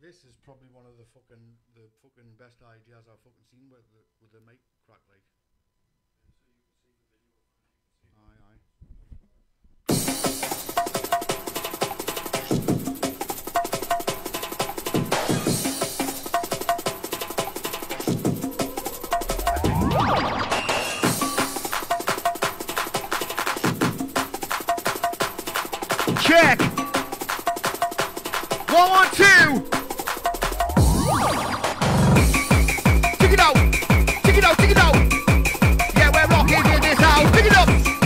This is probably one of the fucking best ideas I've fucking seen with the mic crack like. Aye. Check. 1, 1, 2. Check it out. Check it out. Check it out. Yeah, we're rocking in this house. Pick it up.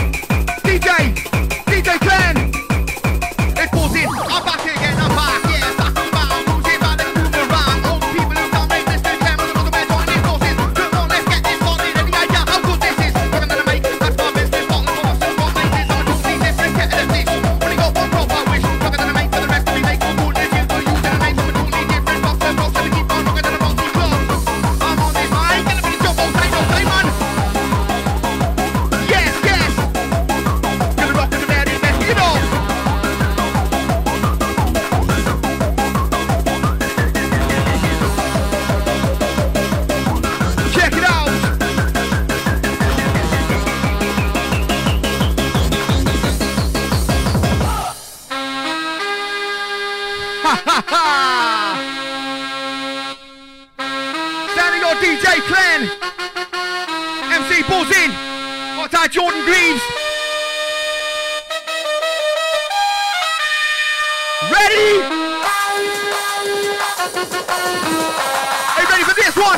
DJ Glenn. It pulls in. I'm back again. I'm back. Yeah, back and back. Moving back and moving around. All the people who can't make this new game with another way joining forces. Come on, let's get this started. Any idea how good this is? What I'm gonna make? That's my business. Bottle of water. What makes this? I don't see different kettle of fish. Only got one crop I wish. What I'm gonna make for the rest of me? Make all good as you do. You gonna make them a totally different box. So box. Gonna keep on rocking and I'm on the club. I'm on this mic. Gonna be the job all day, all day, man. Yes. Gonna rock in the very best. Get on. Check it out. Standing on DJ Glenn. MC pulls in. Outside Jordan Greaves. Ready? Are you ready for this one?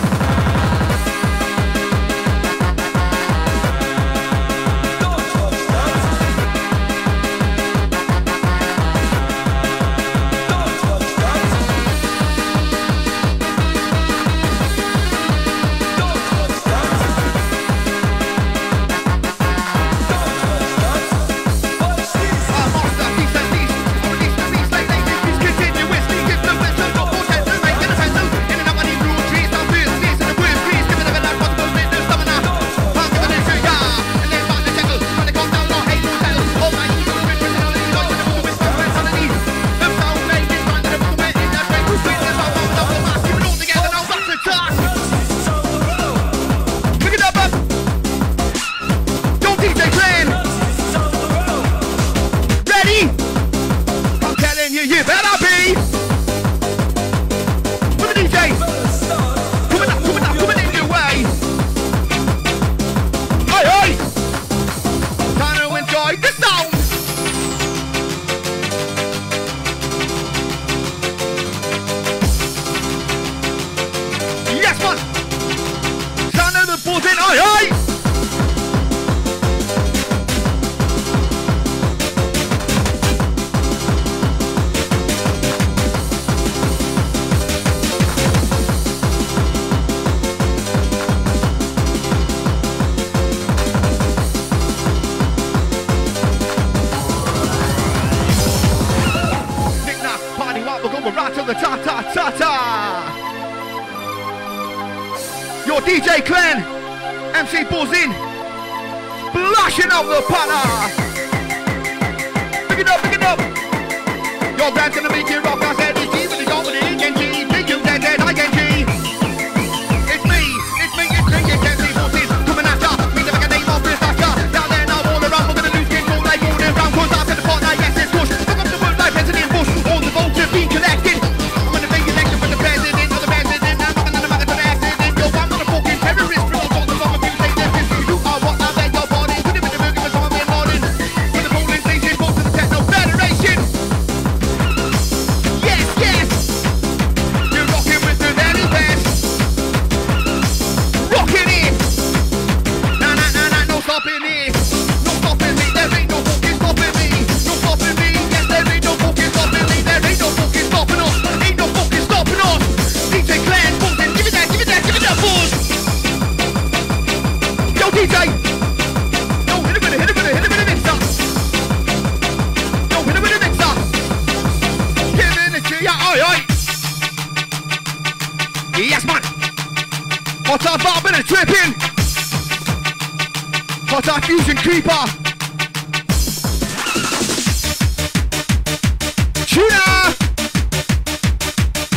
Your DJ Glenn, MC pulls in, splashing out the partner. Pick it up. Your band's gonna make it rock. I said it's G, but it's all with the G. Big you dead, I can G. It's me, it's MC pulls in, coming at ya. Me never get name off this after. Down there now, all around, we're gonna lose control like rolling round. Cause after the partner, yes, it's push. Look up the word like President Bush. All the votes have been collected. I'm gonna make election for the president or the president. I'm not gonna make an accident. Yo, I'm gonna fucking terrorist. From all the song of you take this. You are what I beg your body. Put it with the movie with some of them morning. With the polling station, go to the Techno Federation. Yes. You're rocking with the very best. Rocking it. Nah, no stopping it. No stopping me. There ain't no fucking stopping me. No stopping me. Yes, there ain't no fucking stopping me. There ain't no fucking stopping us. Ain't no fucking stopping us. DJ Glenn, buzzing. Give it that buzz. Yo, DJ. Yo, hit it with a mixer. Yo, hit it with a mixer. Giving it to ya, oi. Yes, man. Hot our barbell and tripping. Hot our fusion creeper. Tuna.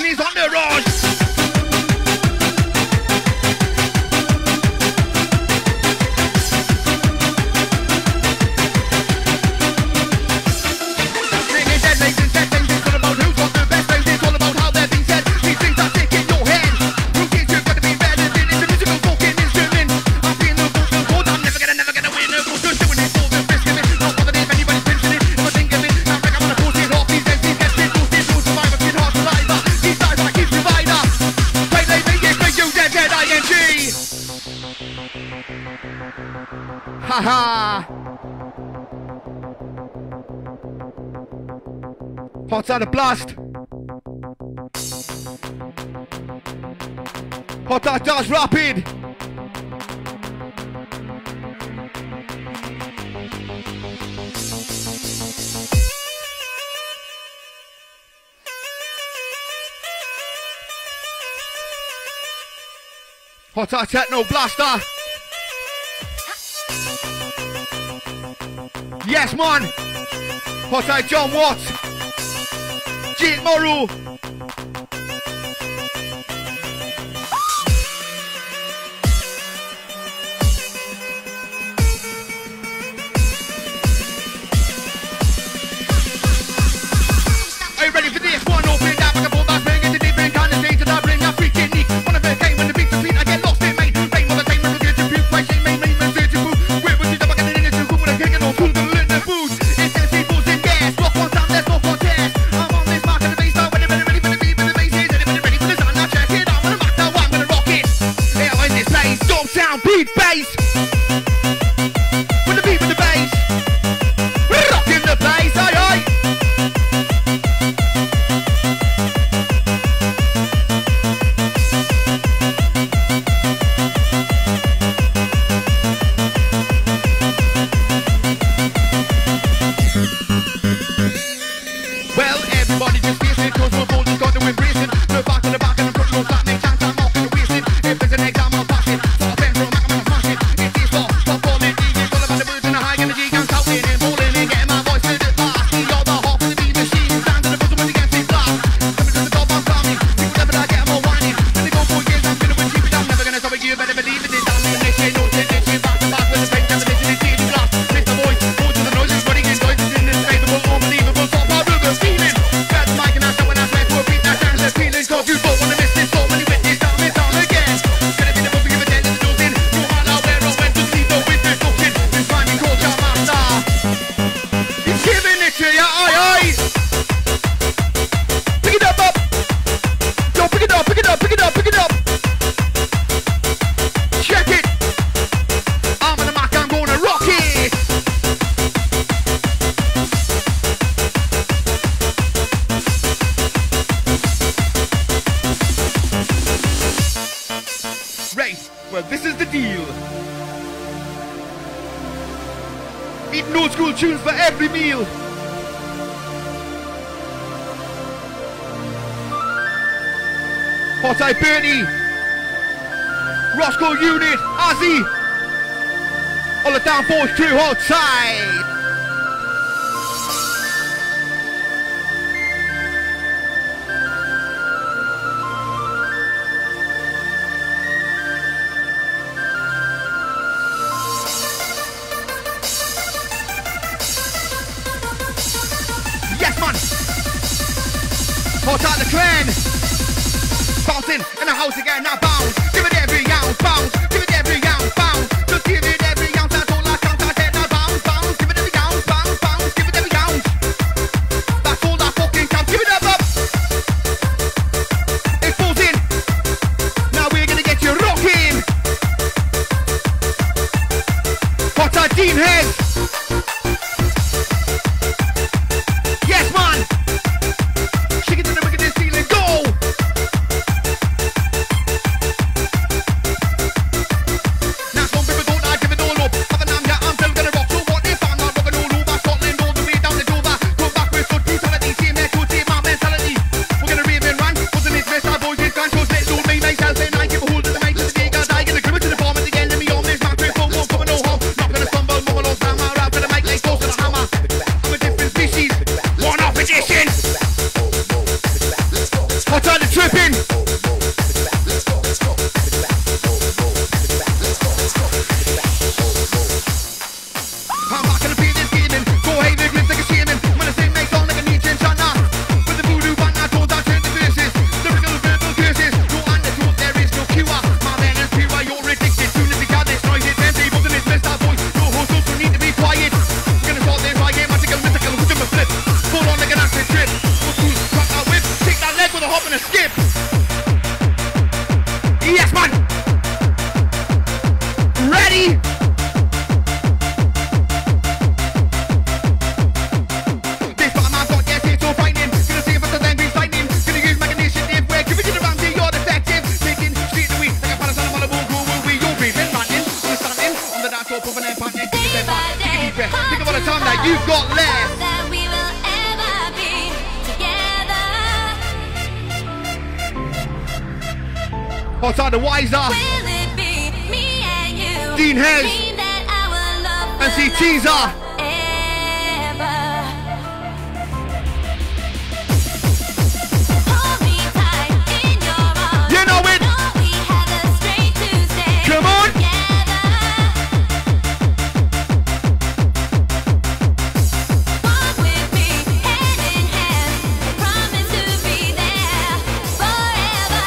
is on the rush. Ringing dead, making dead things. It's all about who's got the best things. It's all about how they're being said. These things are sick in your head. Who thinks you've got to be better than it's a musical fucking instrument? I'm being the vocal board. I'm never gonna win. No more just doing it for the best of it. Not bothered if anybody's pinching it. If I think of it, I'm like I'm gonna force it off. These MCs get spit, lose, survive, a kid hard survivor. These guys are keep provider. Play, make you dead, ING. Haha. Hot side of blast. Hot side does rapid. Hot side techno blaster. Yes, man. Hot side John Watts. Jake Morrow. Are you ready for this one? Open that back and forth, that's bring it to different kind of things that I bring. I freaking neat. One of the game when the beats are sweet, I get lost in main. Rain on the same, look at the view, question, main, search and move. Where was it up, I get it in the room, when I'm kicking on through the lit the booze. It's MC Bulls in gas, rock one time, let's go contest. I'm on this mark and the bass now, when they're ready for the beat, when the bass is, anybody ready for the sound, now check it out, when I'm back now, I'm gonna rock it. Yeah, in this place, don't sound, beat, bass. With the beat, with the bass. We're rocking the place, aye, aye. Well, everybody just face it, cause we're bold, just got to embrace it. The back and I'm putting no slack, make chance, I'm off in the wasted. If there's an exam, I'll pass it. So I'll bend from I'm gonna smash it. It's this law, stop calling it. It's all about the birds and the high energy. I'm shouting and bowling and getting my voice to the blast. See all the hawk and the beat machine. Stand to the bottom when the game takes blast. Coming to the top, I'm climbing. People never I get more whining. When they go for years, I'm gonna win cheap. I'm never gonna stop it, you better believe it. It's domination, no tension, back to back with the pain, television, it's easy blast. Mr. Voice, hold to the noise, it's running, it's noise, it's indescribable, unbelievable, top our rhythm, feeling. Grab the mic and I show when I swear to a beat, now dance the feeling, cause you don't wanna miss this, so many witnesses, down and down again. Gonna be the movie of a dead in the dosing, no matter where I went to sleep, no witness, no kid, this rhyming culture master. He's giving it to ya, aye, aye. Pick it up. Yo, pick it up. Check it. I'm on the mic, I'm gonna rock it. Right, well this is the deal. Eating old school tunes for every meal. Hot Eye Bernie, Roscoe Unit, Ozzy, all the downforce crew, hot side. Yes, man. Hot out the clan. Bouncing in the house again, now bounce. Give it every ounce, bounce. Give it every ounce, bounce. Just give it every ounce, that's all I count. I said now bounce, bounce. Give it every ounce, bounce, bounce. Give it every ounce. That's all I fucking count. Give it up. Exposing. Now we're gonna get you rocking. Hot out Dean Head. Yes, man. Shake it to the wicked this feeling. Go. Now some people don't like give it tripping. I'm not gonna be this gaming. Go hey, big lips like a shaman. When I sing, make song like a Nietzsche and China. With the voodoo band, I told I turn the verses. Lyrical verbal curses. No antidote, there is no cure. My man is pure, you're addicted. Soon as he got this noise, it's empty. Wasn't his best our voice. No host, also need to be quiet. We're gonna start this right, magical, mythical, with him a flip. Full on like an acid trip. Go through, crack that whip. Take that leg with a hop and a skip. Yes, man. Ready? This part man got yes, it's all frightening. Gonna see if it's a then be lightning. Gonna use my initiative. We're giving you the bounty, you're defective. Taking straight away like a parasite on a bone. Who will we? You're breathing, ranting, understanding. On the dance floor, puffing and panting. Take a step back, take a deep breath. Think about the time that you've got left. That we will ever be together. Hot out the wiser. Will it be me and you? Dean Hez. Dream that our love And see will Teaser. last forever. Hold me tight in your arms. You know it. Know we have the strength to stay Come on. together. Walk with me hand in hand. Promise to be there forever.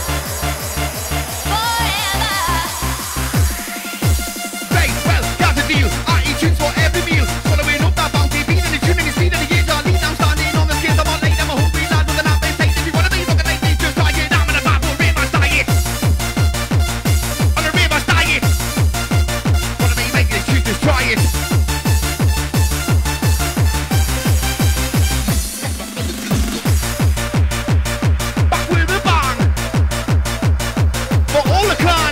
Say, well, got the deal. I eat tunes for every meal. Swallowing up that bounty, being in the tune and the speed of the years. I lead, I'm standing on the skills. I'm on late, I'm a hungry lad with an app-based taste. If you wanna be looking like this, just try it. I'm in a bad boy, reverse diet. On a reverse diet. Wanna be making this tune, just try it. Back with a bang. For all the clan.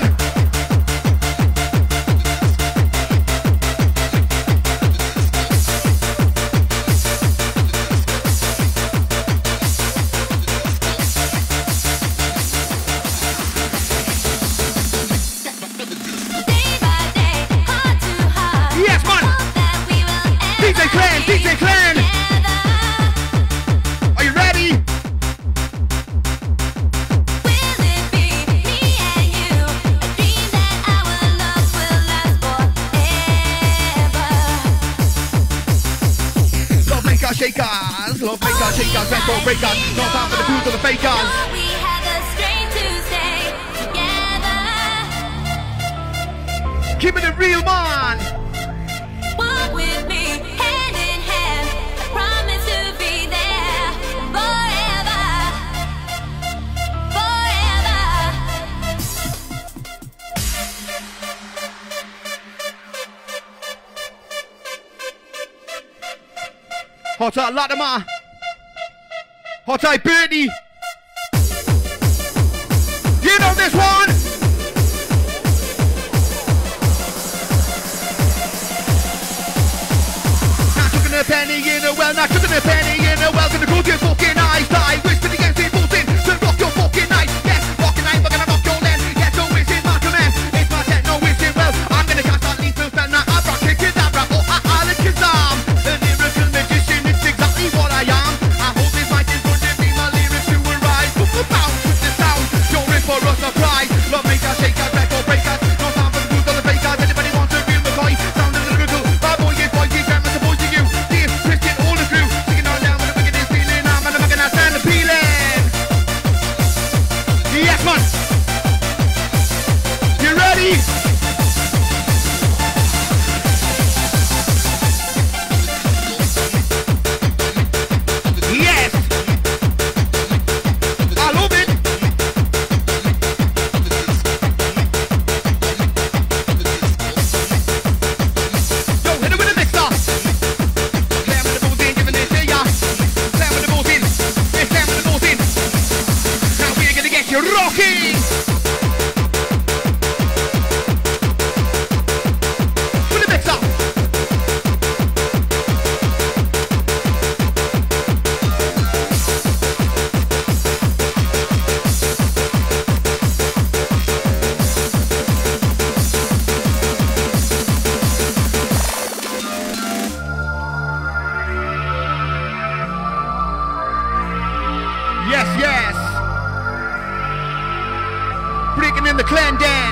Day by day, heart to heart. Yes, man. Hope that we will DJ ever Clan, be DJ Clan. together. Are you ready? Will it be me and you? A dream that our love will last forever. Love makers, shakers. Love makers, shakers. Record breakers. No time for the fools or the fakers. Know we have the strength to stay together. Keeping it real, man. Walk with me hand in hand. I promise to be there forever. Hot out Latimer. Hot out Bertie. You know this one. Not cooking a penny in a well, not cooking a penny in a well. Gonna close your fucking eyes, die. Wish to the against the bullshit. To rock your fucking night. Yes, fucking night, but gonna rock your land. Yes, so it's in my command. It's my techno, it's in well. I'm gonna cast that lethal spell. Now I'm rocking kidnapper. Oh, Alakazam. The lyrical magician, it's exactly what I am. I hold this mic in front of me, my lyrics to arise. Bounce with the sound. You're in for a surprise. Love makers, shakers, record breakers. No time for the fools or the fakers. Anybody wants a real McCoy? Sound a lyrical. Bad boy, yes, boy, keep I'm supposing you. Dear Christian, all the crew. Singing on down with the wickedest feeling. I'm an American, I stand appealing. Yes, man. You ready? Yes. I love it. Yo, hit it with a mixer. Slam with the balls in, giving it to ya. Slam with the balls in. Yeah, slam with the balls in. Now we're gonna get you rocking. With the mixer. Yes, yes. down in the clan den.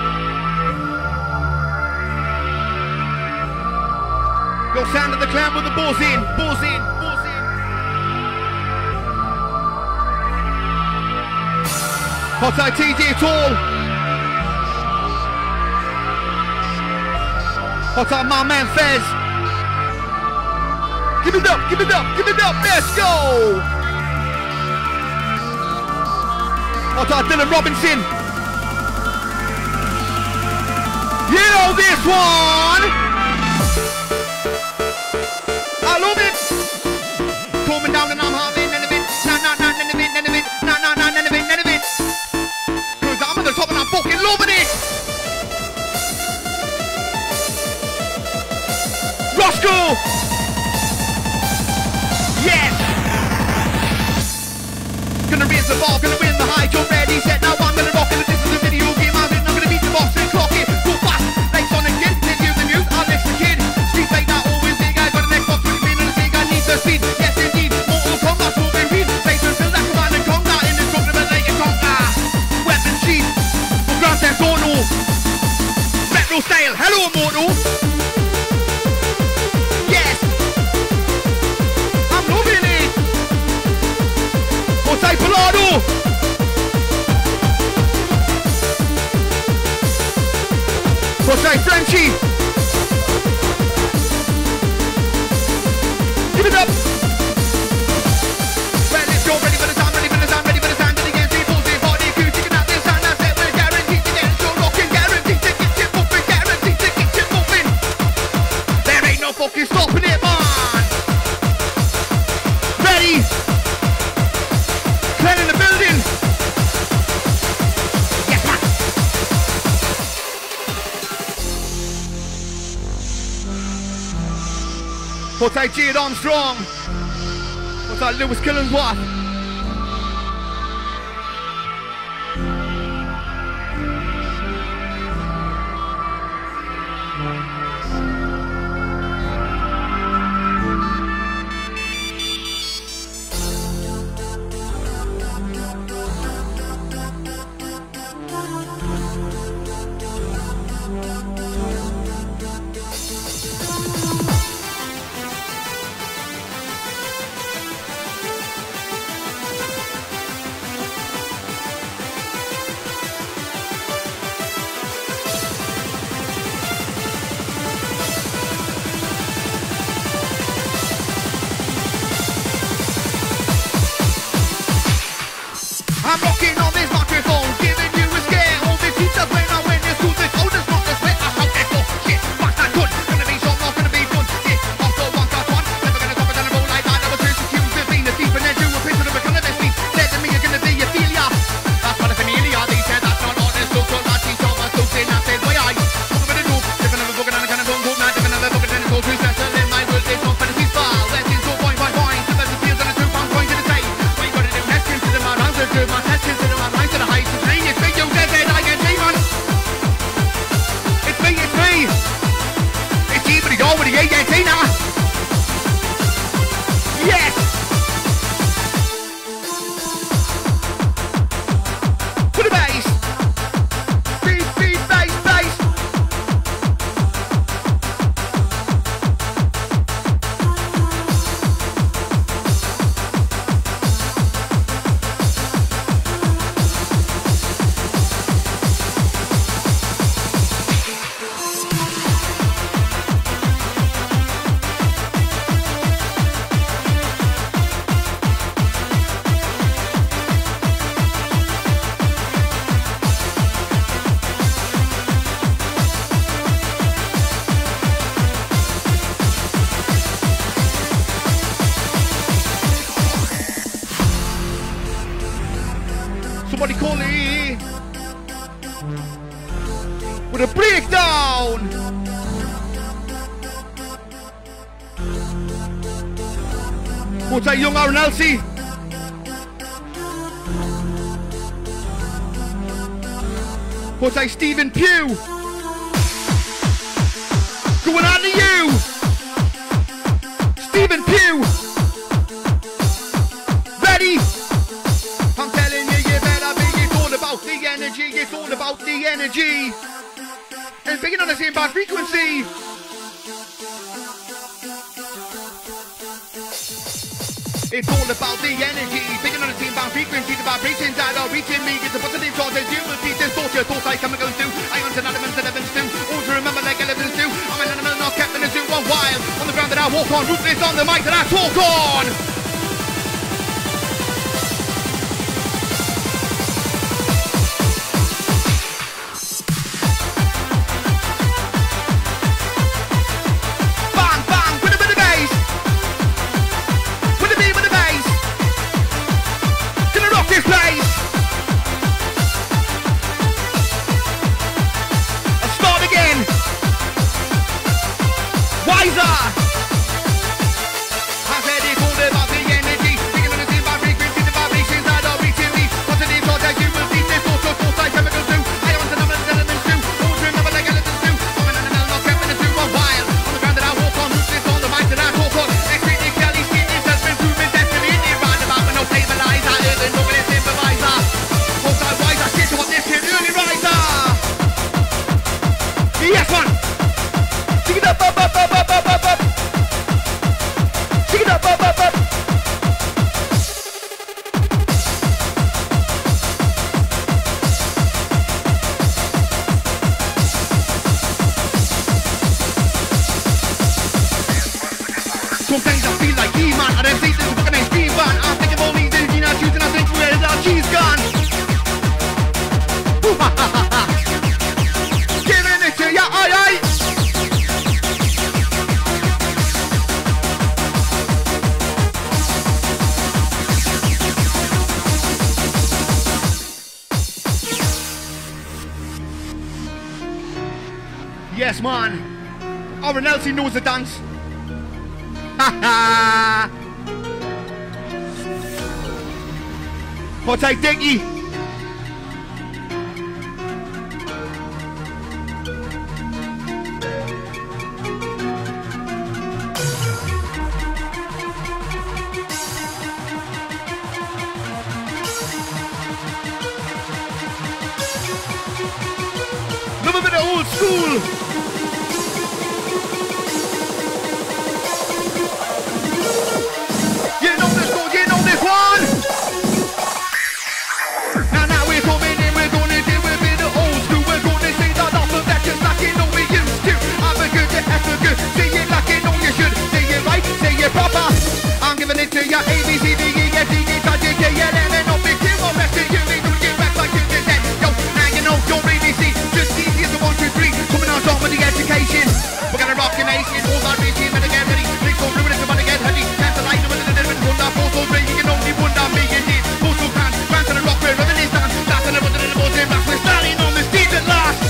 Yo, sound of the clan with the balls in, balls in, balls in. Hot eye TJ at all. Hot eye my man Fez. Give it up, give it up, give it up, let's go. Hot eye Dylan Robinson. You know this one. I love it. Coming down and I'm having none of it. None of it, none of it, none of it, none of it. Cause I'm on the top and I'm fucking loving it. Roscoe. Yes. Gonna raise the ball, gonna win the high jump, ready, set, now I'm gonna rock it. This is a video game, I'm gonna beat the box and clock it. Go fast, like Sonic Kid, did you the mute, I'll next the kid. Street like that, always big, I got an Xbox with me, and I think I need the speed. Yes indeed, Mortal Kombat, moving read. Face to fill that command and combat in the jungle, but like a conquer. Weapon sheet, for Grand Theft Auto. Retro style, hello Mortal. Yes, I'm loving it. What's that, Pelado? What's that, Frenchie? Give it up. Well, let's go. Ready for the time, ready for the time, ready for the time. To the game, people say, party, crew, chicken out this time. That's it, we're guaranteed to get it. So rockin', guaranteed to get you moving, guaranteed to get you moving. There ain't no fucking stopping it, man. Ready? Clan in the building. Yes, man. What's that, Jade Armstrong? What's that, Lewis Killingworth? I'm rocking on this microphone, giving you a scare. All the teachers when I win this school, this oldest not the sweat. I shout echo, shit, fuck that good. Gonna be short, not gonna be fun. Shit, also one got one. Never gonna stop it, gonna roll like that. I was first accused of being a thief, and then you were picture of a cannabis thief. Said to me, you're gonna be a failure. That's what a familiar. They said that's not honest. So that teach all my folks in. I said, why I? What am I gonna do? Different of a book and I kind of don't go mad. Different of a book and then it's all too special in my world. There's no fantasy style. Let's into point by point. The best feels and a 2 pound point to the side. What you gotta do next? Consider my rounds are good. My test consider my lines to the height. It's me, you said that I can see, man. It's me, it's me. It's you, but it's all with the ANT now. Yes. To the bass. Beat, beat, bass, bass. Somebody call it with a breakdown. What's that, young Aaron Elsie? What's that, Stephen Pugh? Going on to you, Stephen Pugh. Ready? I'm telling you, you better be. It's all about the energy. energy, it's all about the energy. And picking on the same bad frequency. It's all about the energy, picking on the same bad frequency. The vibrations that are reaching me, it's a positive thought as you will see. This thought, your thoughts I come and go through. Ions and elements and elements too. All to remember like elements do. I'm an animal not kept in a zoo one while. On the ground that I walk on, ruthless on the mic that I talk on. Sometimes I feel like E-Man, I don't think this is fucking nice P-Man. I'm thinking of all these energy now shoots and I think where is our cheese gone? Giving it to ya, aye aye. Yes man, Aaron Elsie knows the dance. Hot take Dickie. Love a bit of old school. I'm giving it to ya, A, B, C, D, E, F, G, H, I, J, K, L, M, N, O, P, Q, R, S, T, U, V, W, X, Y, Z, Z. Yo, now you know, don't really see. Just easy as a 1, 2, 3. Coming on top with the education. We're gonna rock your nation. All that regime, better get ready. Please don't ruin it, somebody get heavy. Time to light with a little bit of wonder. Photos bring, you can only wonder me indeed. Photo can, grant to the rock, where revenue stands. That's another one, the most impact. We're standing on the stage at last.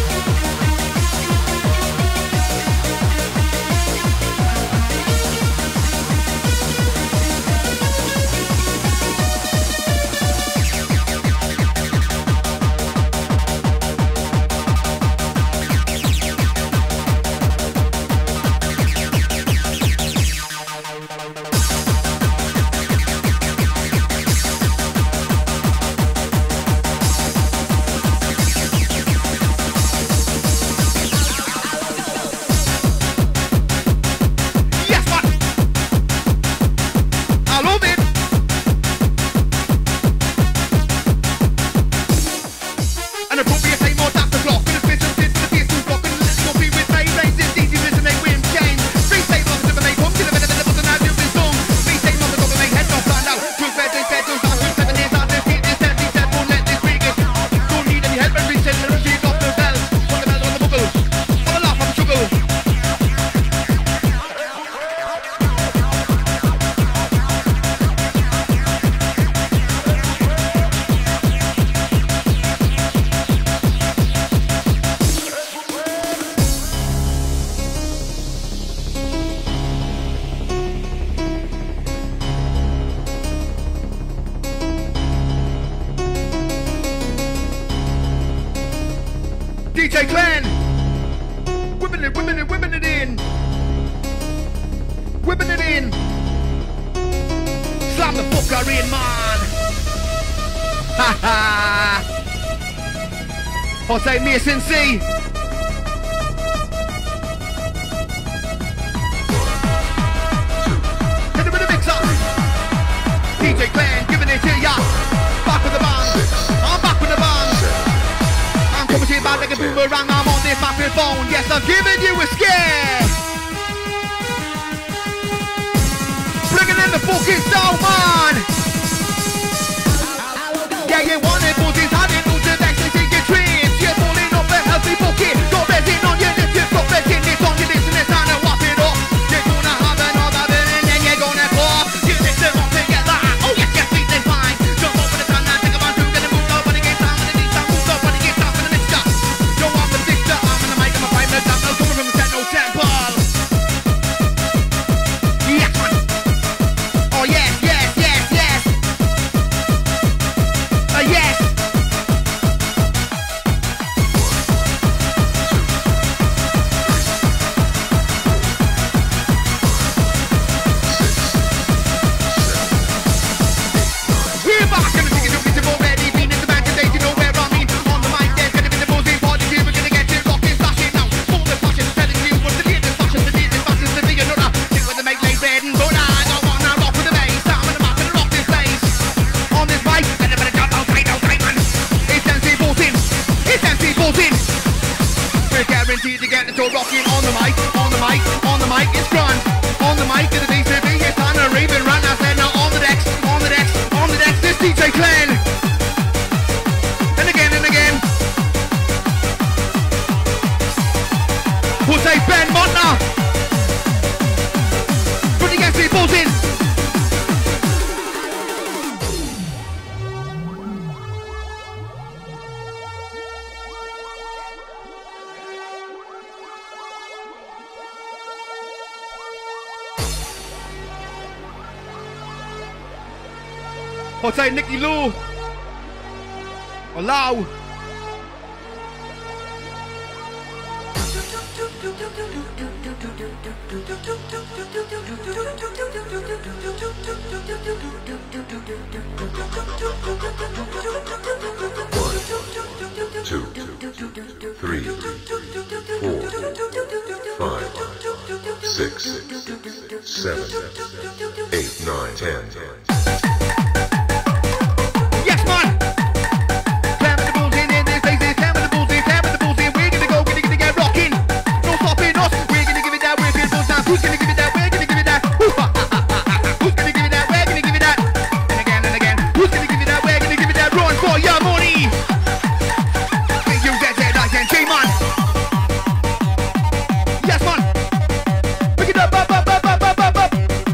DJ Clan, whipping it in, whipping it in. Slam the fucker in, man. Ha ha. Hot Take Mason C. Hit it with the mixer. DJ Glenn giving it to ya. Back with the band. I'm back with the band. I'm coming to you back like a boomerang. I'm on this microphone. Yes, I'm giving you a scare. Bringing in the fucking sound, man. Yeah, you want it, but it's hard to lose it. Actually, take your dreams. You're falling off a healthy bucket. Got resin on your lips. You've got resin. It's on your lips and it's time to whop it up. You're gonna have another bit and then you're gonna cough. You listen up together. Oh, yes, you're feeling fine. Jump over the sun and think about who's gonna move up when it gets down. When it needs to move up when it gets down for the mixture. Yo, I'm the mixture. I'm gonna make him a prime minister. I'm coming from the techno temple. Yes, man. Oh, yes, yes, yes, yes. Yes. We're back and the tickets are already been in the back today. You know where I mean. On the mic, there's gonna be the buzzing party. We're gonna get it rocking, flashing now. Full of fashion, telling you what's the latest fashion. The latest fashion, the big another. Stick with the make late red and butter. I don't wanna rock with the bass. Down with the back and rock this place. On this mic, and a bit of jump outside, man. It's MC Bolton. It's MC Bolton. We're guaranteed to get the door rocking on the mic, on the mic, on the mic. It's grand. On the mic, to the DCB. It's time to rave and run. I said now on the decks, on the decks, on the decks. This DJ Glenn. And again and again. We'll say Ben Montner. Put the MC Bolton. I'll say Nicky Lou. Or Lau. Two, three, 4, 5, 6, 7, 8, 9, 10. Yes, man! Clam with the bulls in this place, clam with the bulls in, clam with the bulls in. We're gonna go, we're gonna get rocking. No stopping us. We're gonna give it that, we're gonna buzz down. Who's gonna give it that? We're gonna give it that. Who's gonna give it that? We're gonna give it that. And again, who's gonna give it that? We're gonna give it that. Run for your money. Big you dead, like and J-Man. Yes, man. Pick it up, up, up, up, up, up, up, up.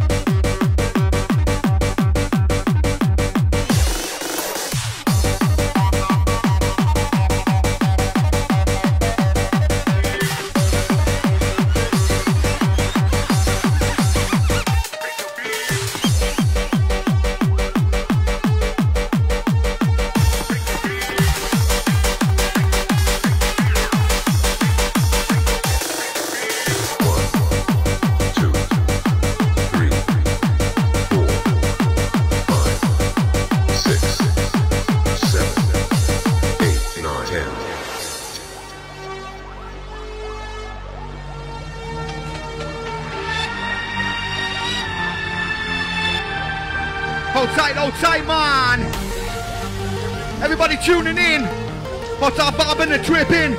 Hold tight, man. Everybody tuning in. Hot Top Bob and the Trippin'.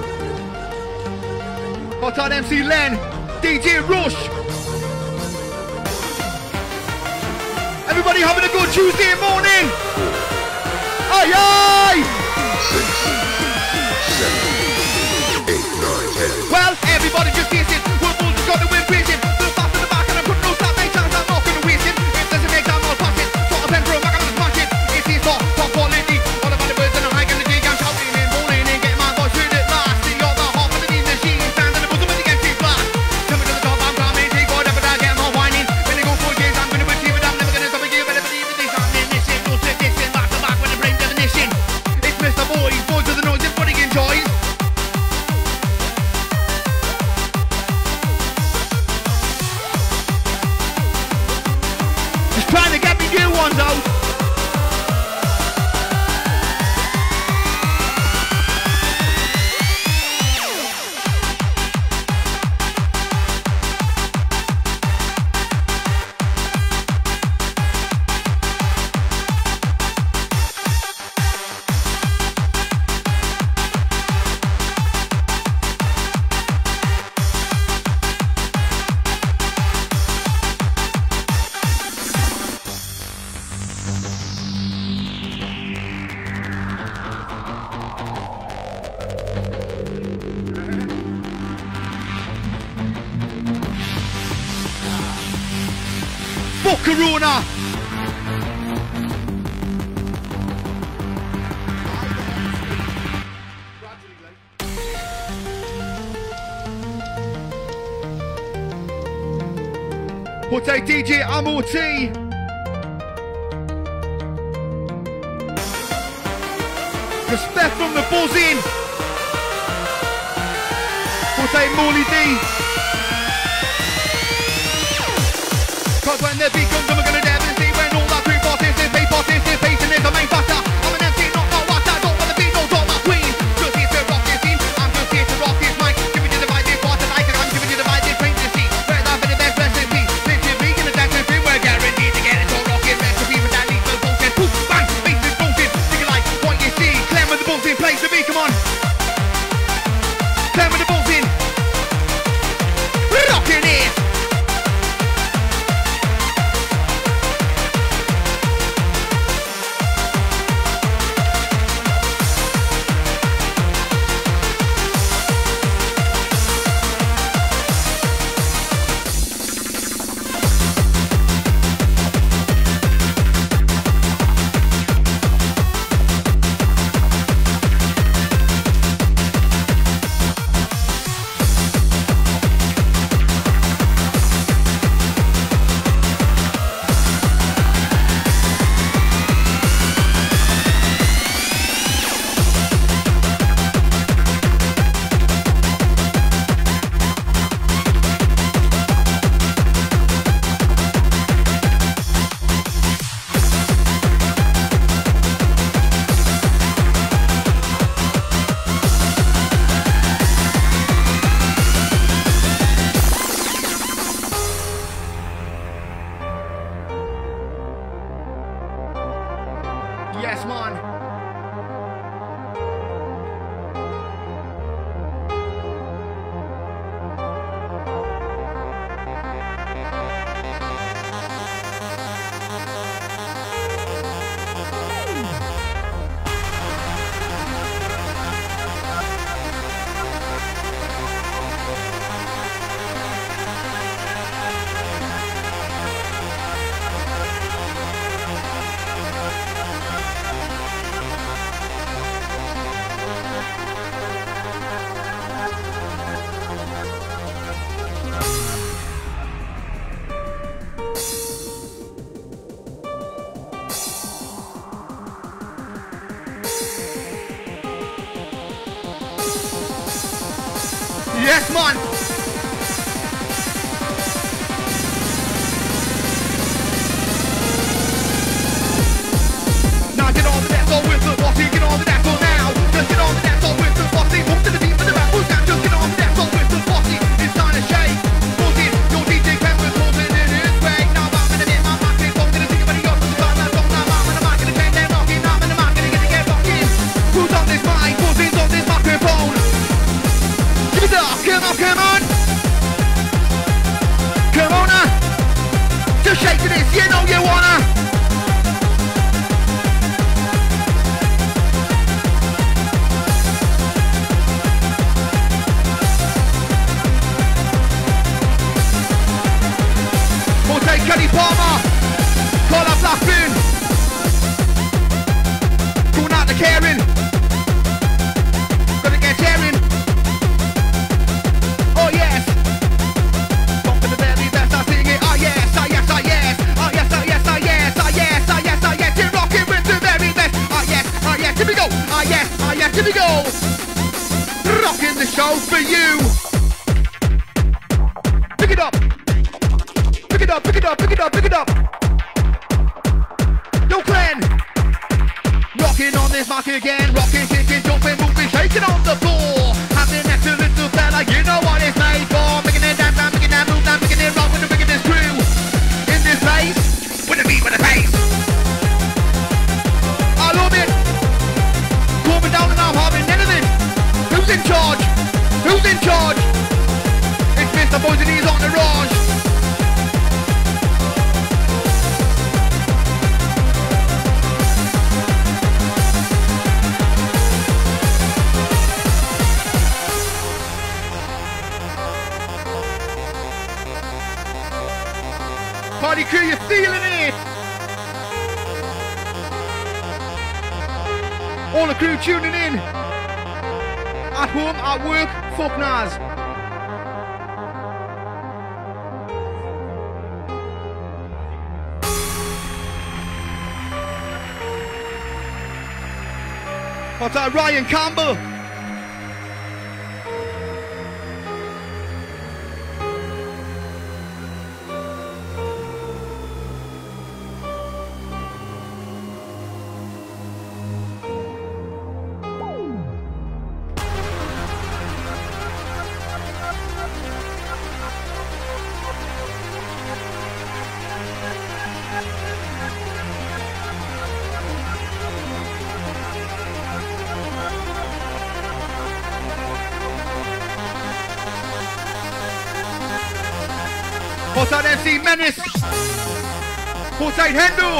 Hot Top MC Len. DJ Rush. Everybody having a good Tuesday morning. Aye, aye. 6, 7, 8, 9, 10. Well, everybody just listen. We're all just gonna win racing. The back to the back and I put no stop. Make chance I'm not gonna waste it. If there's a make time, I'll pass it. Sort of pen for a back, I'm gonna smash it. It's his top quality. All about the birds and the high and the dig. I'm shouting and rolling and getting my voice with it last. The other half of the mean machine stands in the bottom of the empty blast. Coming to the top, I'm coming. Take whatever I get, more whining. When I go for years, I'm gonna achieve it. I'm never gonna stop it. You better believe it. I'm in this shit. Don't sit this in back to back with the brain definition. Corona. We'll take DJ Amorti. Respect from the buzzing. We'll take Morley D. Cause when the beat comes, we're gonna devastating. When all our crew participation is the main factor. I'm an MC, not no what I don't want the beat, no drama queen. Just here to rock this scene, I'm just here to rock this mic. Giving you the vibe, this part of life, I'm giving you the vibe, this paint the scene. Where's that for the best recipe? Literally in the dance room, we're guaranteed to get it all rockin' recipe with that lethal bullshit. Poof, bang, beat this bullshit. Think you like what you see? Clem with the bullshit, plays the beat, come on. Clem with the bullshit. Rockin' it. Yes, man. Yes, man. Now get on the dance floor with the bossy, get on the dance floor now. Just get on the dance floor with the bossy. Move to the beat with the rap, who's down? Just get on the dance floor with the bossy. It's time to shake. Buzzing, your DJ Clem was buzzing in his way. Now I'm gonna get my mic in, I'm gonna think about it, you're the time I'm on the mic, gonna change that rocking. I'm in the mic, gonna get rocking. Who's on this mic? Buzzing's on this microphone. Give it up, come on, come on. Come on, just shake to this, you know you wanna. We'll take Kenny Palmer, call up Blackburn. Going out to Karen. Gonna get Sharon. Oh yes. Don't for the very best, I sing it. Oh yes, oh yes, oh yes. Oh yes, oh yes, oh yes, oh yes, oh yes, oh yes. You're rocking with the very best. Oh yes, here we go. Oh yes, here we go. Rocking the show for you. Pick it up. Pick it up, pick it up, pick it up, pick it up. Yo, Glenn. Rocking on this mic again. Rocking, kicking, jumping, moving, shaking on the floor. Having next to little fella, you know what it's made for. Making it dance, I'm making that move, I'm making it rock with the biggest crew. In this place, with the beat, with the bass. I love it. Coming down and I'm having anything. Who's in charge? Who's in charge? It's Mr. Boys and he's on the range. Party crew, you're feeling All the crew tuning in. At home, at work, fuck Nas. What's that, Ryan Campbell? Outside MC Menace, outside Hendo,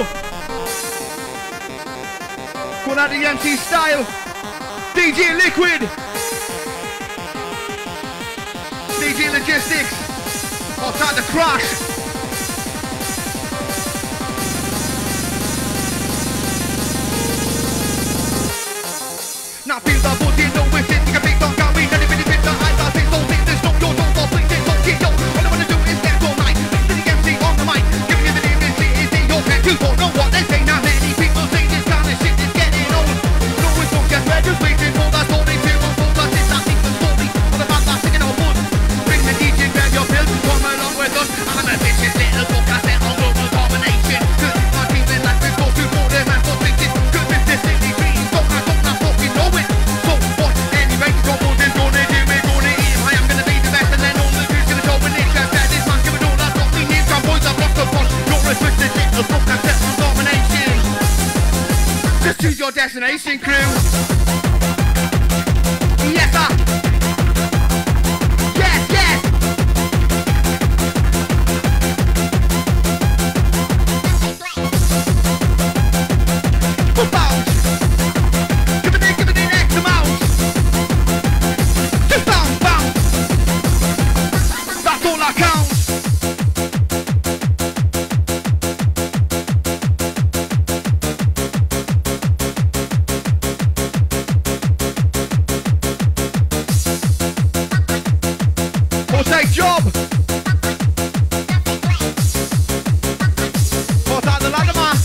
going out the MC Style, DJ Liquid, DJ Logistics, outside the Crash. Now feel the booty, no we're sitting a big dog, got we none of it is the eyes, I think so, think there's no, yo, don't fall, please, don't get yo, all I wanna do is get all night, listen to the MC on the mic, giving you the name and cities in your head, you don't know what they say, now many people say this kind of shit is getting old, no it's don't get ready, just waiting for that story to unfold, that's it, that means the story, all about that singing our wood, bring the DJ, grab your pills, come along with us, I'm a vicious little book, I set on global domination, cause my team in life is go to more than man for thinking, cause if this city dreams, don't I fucking know it. So what? Anyway, what more than gonna do it, gonna eat him. I am gonna be the best, and then all the crews gonna show an interest. That is man, giving all I've got me here. Some boys I've lost the punch. You're a twisted little book that's set on domination. Just choose your destination, crew. Yes, sir. Yes, yes. Good bounce. Give it in X amount. Just bounce, bounce. That's all that counts. What's that job? What's that the ladder man?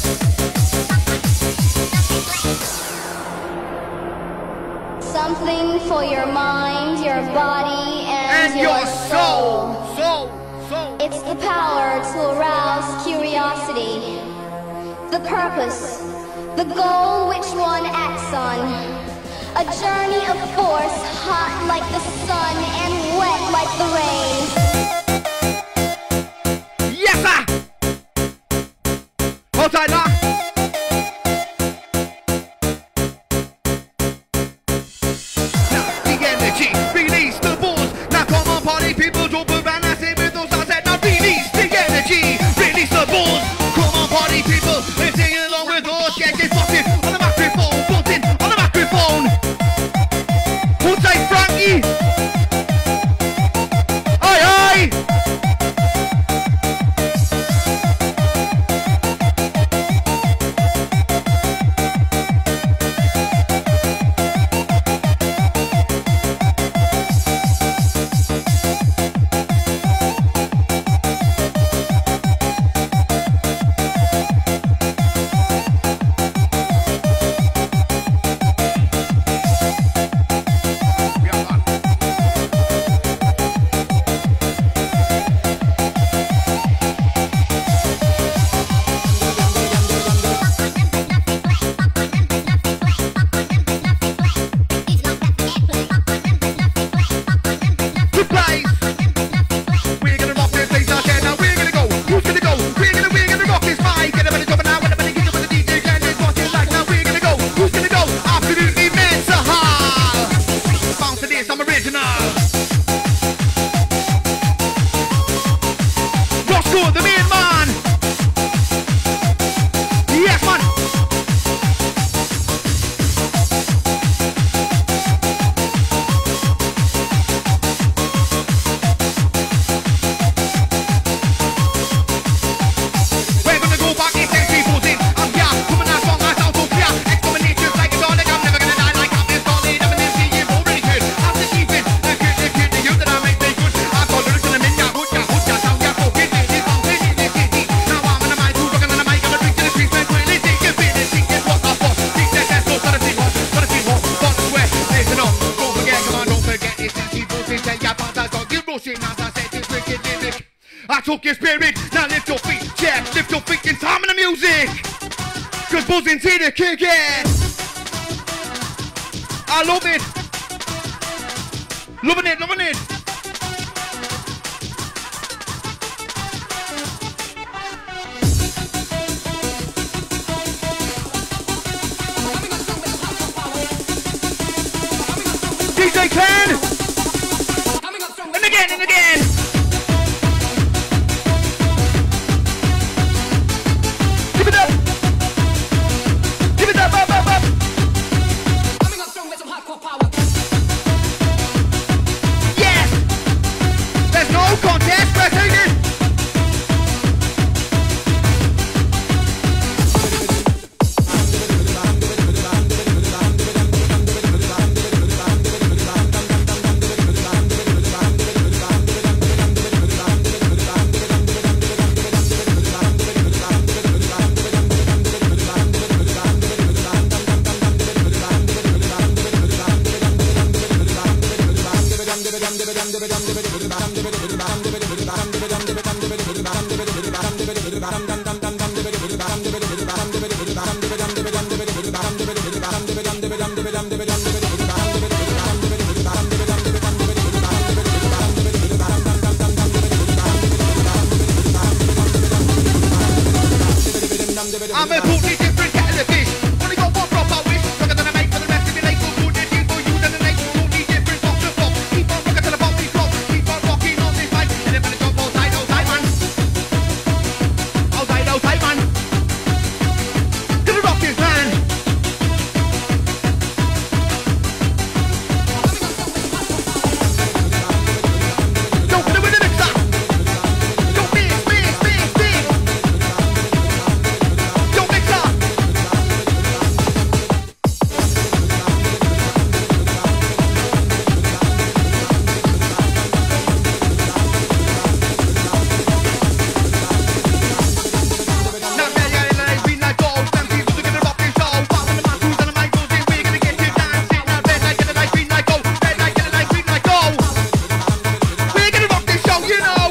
Something for your mind, your body, and your soul. Soul. It's the power to arouse curiosity. The purpose, the goal which one acts on. A journey of force, hot like the sun and wet like the rain. Yes, sir. Hold tight, now. Now, the energy, release the balls. Now come on, party people, jump around and sing with those. I said, now release the energy, release the balls. Come on, party people, let's sing along with us. Get this fucking on the microphone, buzzing on the microphone. Hold tight, Frankie. Aye, aye. took your spirit. Now lift your feet, yeah, lift your feet in time of the music. Cause buzzing's here to kick it. I love it. Loving it, loving it. DJ Clan. And again and again. Give it up. Give it up, up, up, up. Yes. There's no contest, we're taking. I'm a totally different kettle of fish. Only got one proper wish. Longer than I make for the rest of your life. We'll do the deal for you than the night. Totally different box to box. Keep on rocking till the body drops. Keep on rocking on this mic. And then when it's up outside, outside man. Outside, outside man. To the rockers man. Don't put it with the mixer. Don't mix, mix, mix, mix. Don't mix up. Now yeah, like we like gold. Them people are gonna rock this show. While when the man who's on the mic goes in, we're gonna get you dancing. Now red light, get it like green light, go. Red light, get it like green light, go. We're gonna rock this show, you know.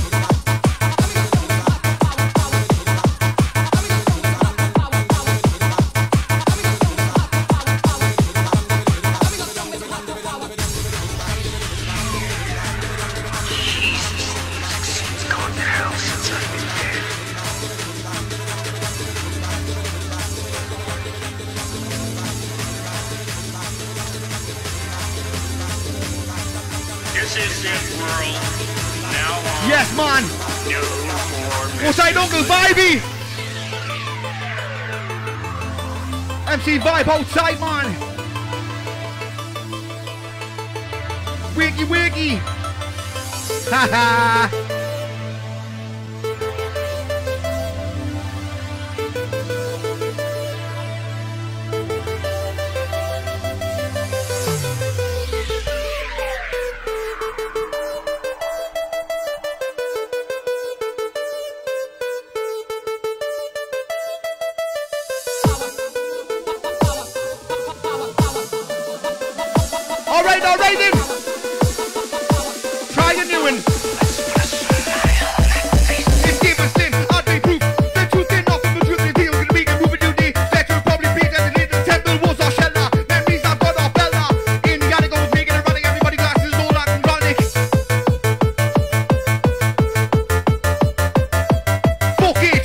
This is it, world. Now on. Yes, man. No more What's that, Uncle Vibey? MC Vibe outside, man. Wiggy, wiggy. Ha ha. All right then. Try a new one. It's Demon Slim, I'd be proof. The truth in off of the truth is here. We're gonna be moving to the veteran probably beat as the little temple was our shelter. Memories I've got off Bella. In gotta go making it running, everybody glasses all like chronic. Fuck it.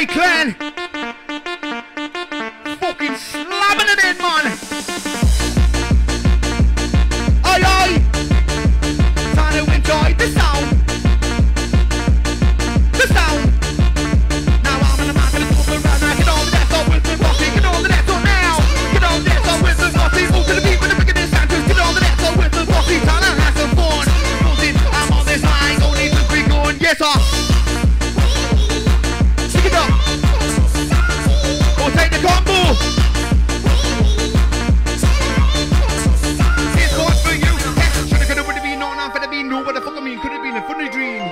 Hey, clan. Fucking slamming it in, man. Aye, aye. Time to enjoy the sound. The sound. Now I'm in the market to move around. Now get on the dance off with the bossy. Get on the dance off now. Get on the dance off with the bossy. Move to the beat with the freaking Santos. Get on the dance off with the bossy. Time to have some fun. Bullshit, I'm on this line. Don't need to be going. Yes, sir. Stick it up. Go take the combo. It's going for you. Shoulda, coulda, woulda been. No, not finna be. No, what the fuck I mean? Could have been a funny dream.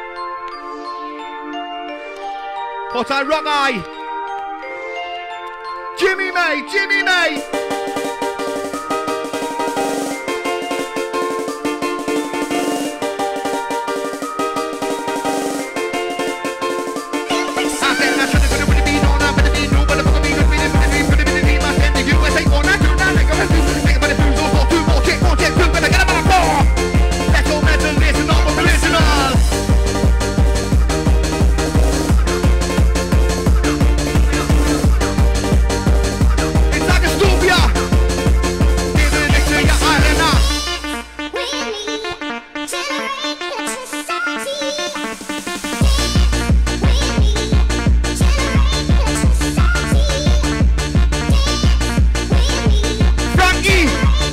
Hot eye, wrong eye. Jimmy May, Jimmy May. I said I shoulda, coulda, woulda been. No, not finna be. No, what the fuck I mean? Could have been a funny dream. Could have been a dream. I said the USA 1, I 2, 9, think about the booze. All 4, 2, more, check, 1, check, 2, gonna get about a 4. Let's go mental, listen, almost original. It's like a stupia. Give it next to your arena. Frankie.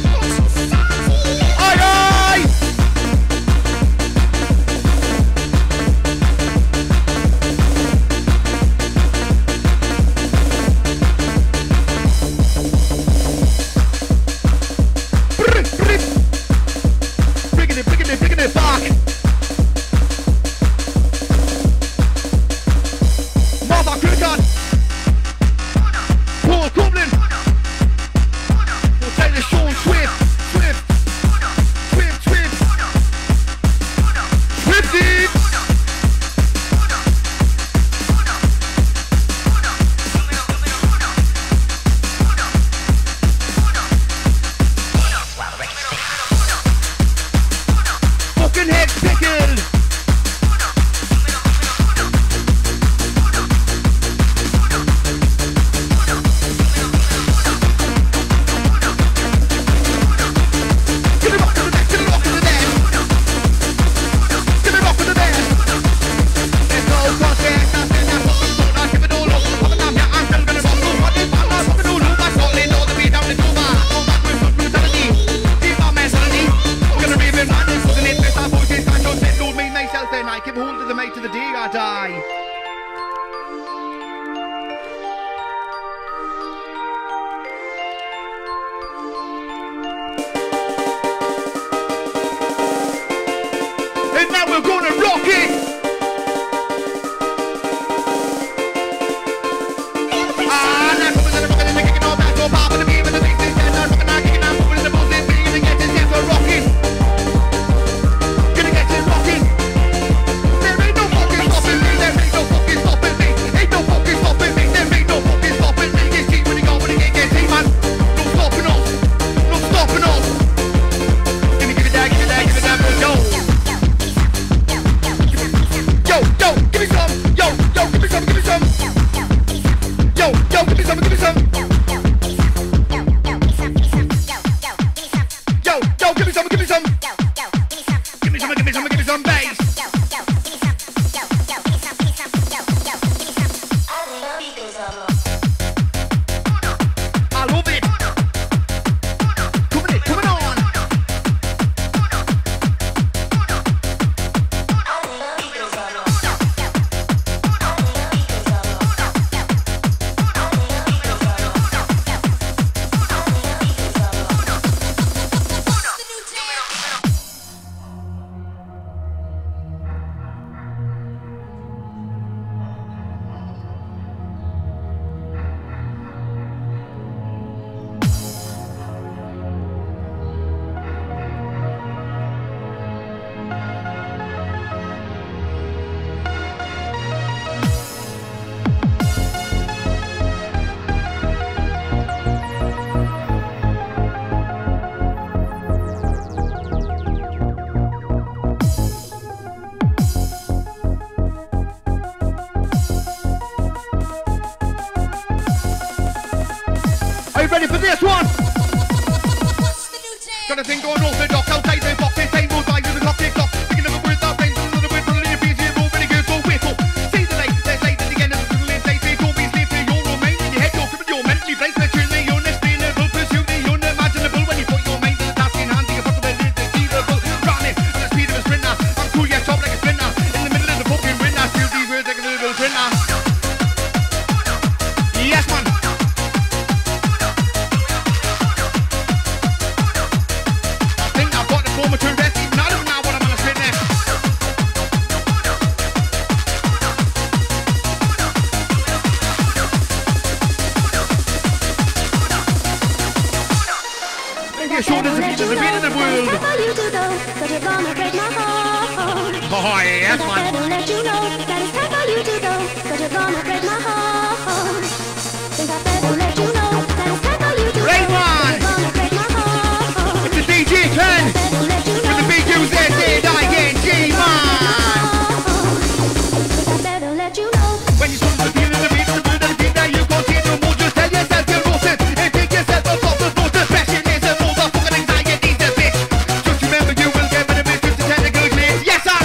Aye, aye. Bringing it back. Martha Cricket. Paul Kumlin. We'll take the Sean Swift. Swifty. Fucking head pickled. Give it rock to the death, give it rock to the death. Give it rock to the death. There's no contest, nothing that's fucking good. I give it all up. I'm a damn yeah, I'm still gonna rock. What if I'm not fucking all up? I'm calling all the way down the Cuba. Go back with good brutality. Keep my mentality. I'm gonna read it, man. This wasn't it. This time, boys, I just said, Lord, me, myself, and I keep hold of the mate to the day I die. And now we're gonna rock it. Ah, now coming to the rockin' and the kicking all back to a pop and the beat with the mix is dead. Now rockin', now kicking, now moving in the bullshit, being gonna get this dance for rocking. Gonna get it rocking. There ain't no fucking stopping me. There ain't no fucking stopping me. Ain't no fucking stopping me. There ain't no fucking stopping me. It's cheap when you go when you get team, man. No stopping us. No stopping us. Give it that, give it that, give it that, yo. Yo, give me some. Yo, give me some, give me some. Yo, give me some, give me some. Yo, give me some, give me some. Give me some, give me some, give me some bass. I love it. Coming on. Ready for this one? Got a thing going orthodox, outside the box, it's table by the clock, tick tock. Picking up a word that brings another word from the piece, you're already good, so whistle. See the late, there's late at the end of the little instate, they don't be sleeping, you're all main in your head, you're criminal, you're mentally placed, but you're the unexplainable, pursue the unimaginable. When you put your mind to the task in hand, the possibility is achievable. Running at the speed of a sprinter, I'm cool, yeah, sharp like a splinter. In the middle of the fucking winter, steal these words like a little printer. Yes, man. To rest, even I don't know what I'm gonna spit next. Maybe your shoulders are beating the beat of the world. Oh yes, man. Right, man. It's the DJ Ken. When you come to the beat of the beat of the word of the beat that you can't see no more, just tell yourself you're roasted and take yourself off the floor. Depression is a motherfucking anxiety's a bitch. Just remember you will get rid of it, just a technical glitch. Yes, sir!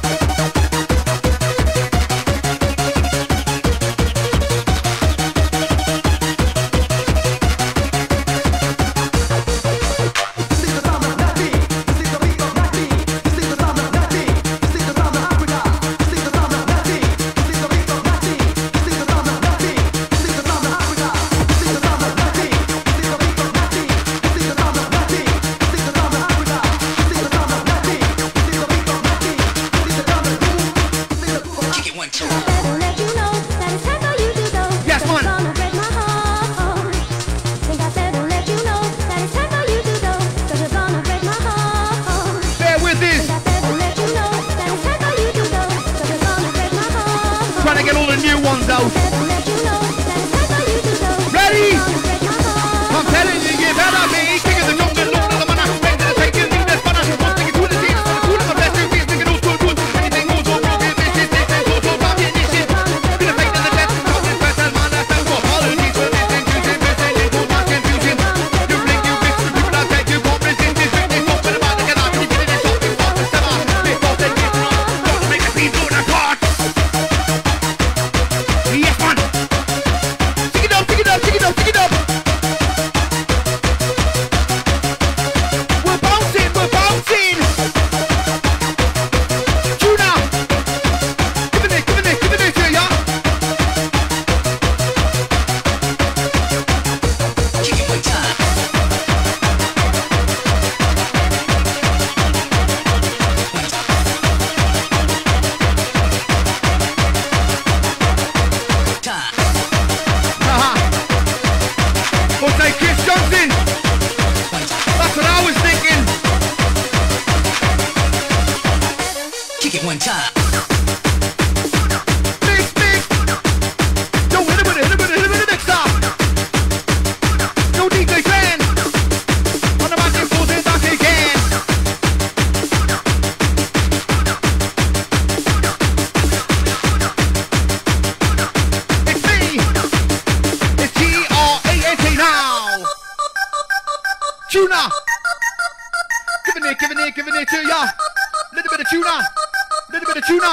Giving it to ya. Little bit of tuna. Little bit of tuna.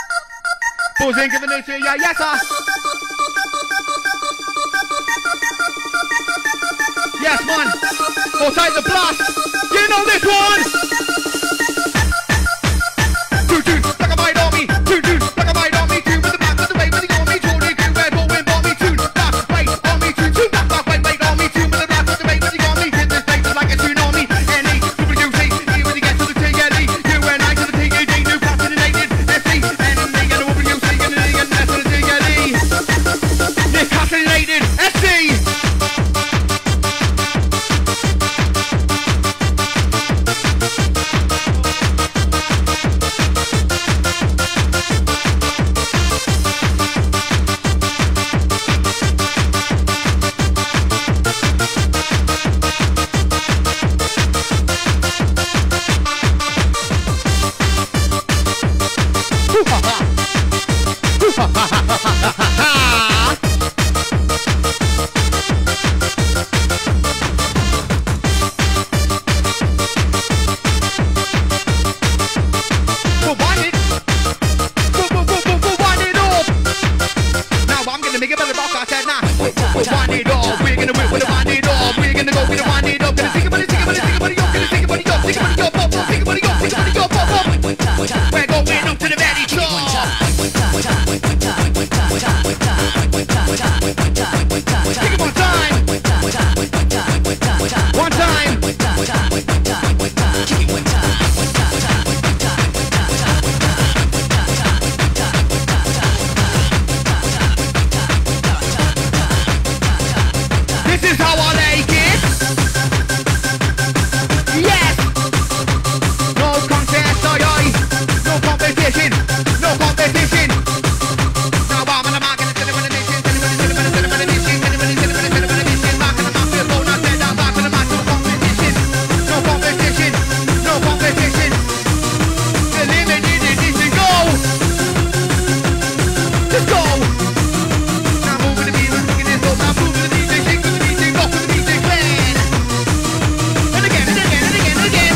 Buzzing, giving it to ya. Yes, sir. Yes, man. Outside the blast. You know this one. Choo-choo, like a bite on me. Choo-choo, like a bite on me. Two with the back, with the way, with the on me. Jordy, good, red, roll, win, bomb me. Two, back, right on me. Two, two, back, right, right on me. Two with the back, with the way, with the on me. Hit this place like a tsunami. N-E, W-C, E when you get to the T-N-E. U-N-I to the T-A-D. New fascinated. S-E, N-E, and the W-C, and the E, and the S to the T-N-E. Nick fascinated. S-E. So wind it. Wind it up. Now I'm gonna make it better rock. I said nah. Wind it up. We're gonna whip with the wind it up. We're gonna go with the wind it up. Gonna sing it, buddy, sing it, buddy, sing it, buddy, up. Gonna sing it, buddy, up, sing it, buddy, up, up, up, sing it, buddy, up, sing it, buddy, up, up, up. We're going up to the very top. Take it one time. One time. This is how I like it. Yes. No contest, aye. No competition. No competition. Now I'm on the market. No competition. No competition. Eliminated it to go. Let's go. Now moving the beat, looking this up. Now moving the DJ, shake with the DJ, rock with the DJ clan. And again, and again, and again, and again.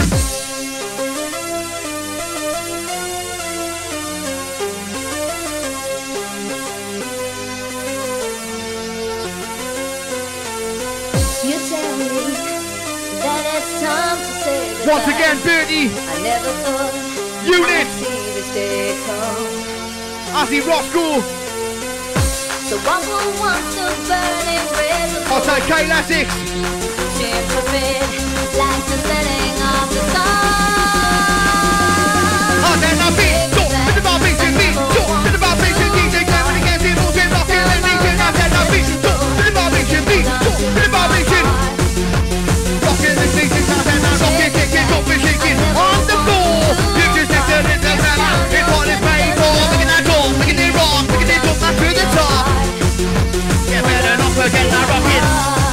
You tell me that it's time to say goodbye. Once again, Bertie, I never thought Unit, I'd see this day come. Ozzy Roscoe, So I will want the burning rays of outside K Classics. infrared, like the setting of the sun. Outside now beat, go to the vibration beat, go to the vibration DJ, clan when it gets in, moves in, rockin' and nation. Outside now beat, go to the vibration beat, go to the vibration. Rockin' the station, outside now rockin', kickin', jumpin', shaking on the floor. You just enter in the rally, it's what it's made for. Making that jump, making it rock, making it jump back to the top. Yeah, better not forget that rockin'.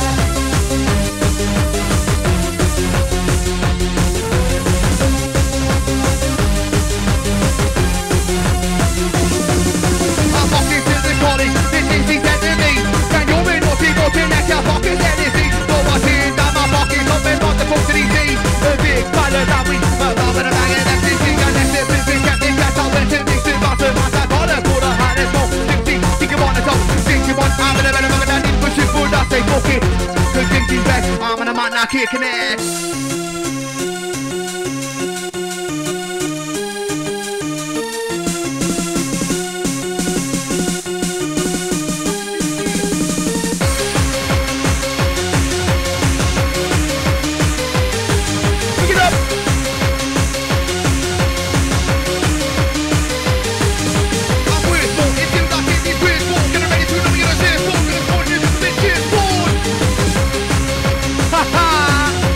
I'm walking to the college, this is the enemy. Can you win what you got in that your pocket anything? No one's in down my pocket, coming on the book to the sea. The big pilot that we move over the bag and everything. And that's it, big captain, that's how it's in this bottom. I said, all the quarter, high, let's go. 60, think you want to talk, think you want, I'm in the middle of that need pushing for that, say, fuck it. Good things is best, I'm in the man now kicking it. Pick it up. I'm weird, smoke, it seems like it is weird, smoke. Getting ready to know you're a zero, smoke, gonna smoke, you're just a bit shit, smoke. Ha ha.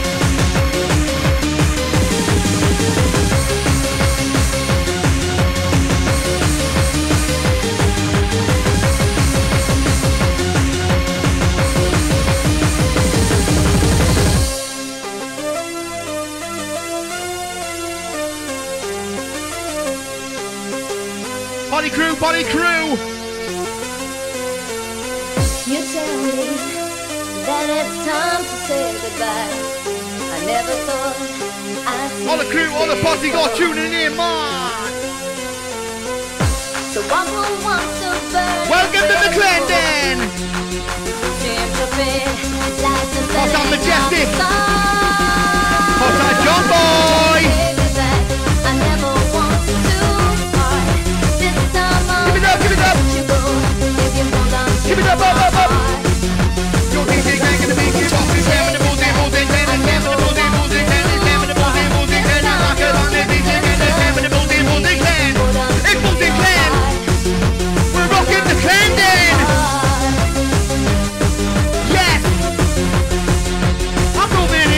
Body crew, body crew. You tell me that it's time to say goodbye. I never thought I'd see All the crew, all the this posse day got come. tuning in, man. So I will want the burning Welcome to the rays clan of then. infrared, like the Hot on setting Majestic. of the sun. Outside John Boy. I never want to part. This time I'll Give it up, give it up. let you go. If you hold on to Give it up, my up, up, up. heart. Your DJ gang gonna make it rock. Slamming the bullseye, bullseye, slamming the bullseye, bullseye, slamming the bullseye, bullseye, slamming rock it on the DJ gang, slamming the bullseye, bullseye, clan. It's bullseye clan. We're rocking the clan then. Yes. I'm moving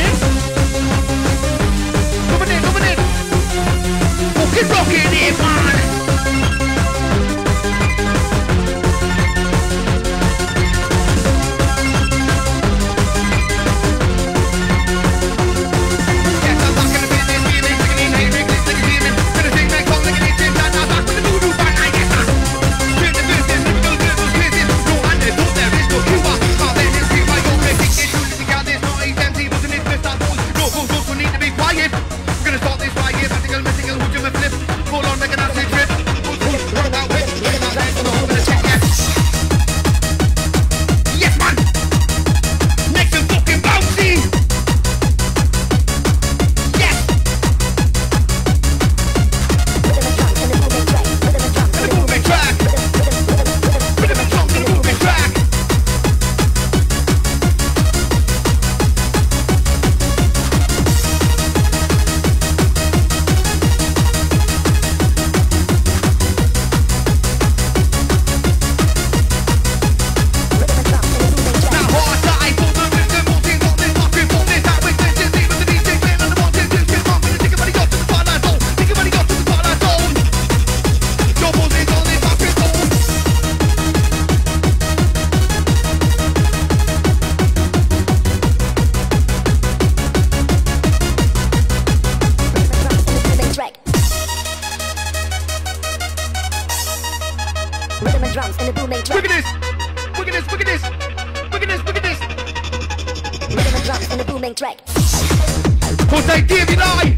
Rhythm and drums in the booming track. Look at this. Look at this. Look at this. Look at this. Look at this. Rhythm and drums in the booming track. Jose David I.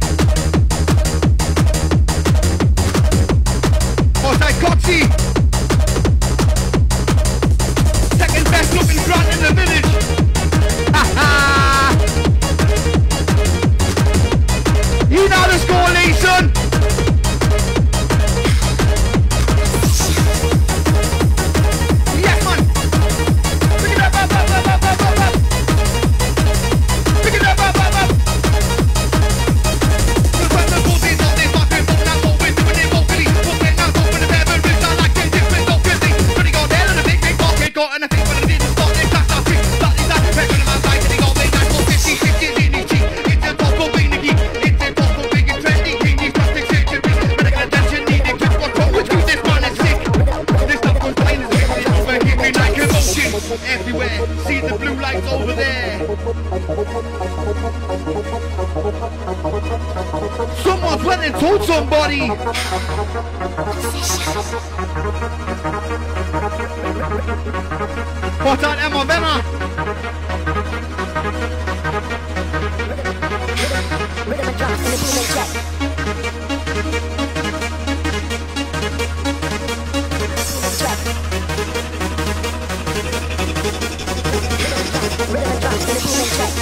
Jose Kotzi. Second best looking grunt in the village. Ha ha. You know the score, Leeson. Yes, man. Pick it up, up. Pick it up, up. And I think when I didn't start it, that's how quick that is that. Back on my side, getting all day, 9 4 50, 50 in each cheek. It's a top of being the key. It's a top of big and trendy. King, these plastic surgery. Medical attention needed. Quick control, which means this man is sick. This stuff goes plain as wicked. It's over, give me like emotion. Everywhere, see the blue lights over there. Someone's went and told somebody. What's that, Emma Venner? Rhythm and drums in the booming track. Rhythm and drums in the booming track.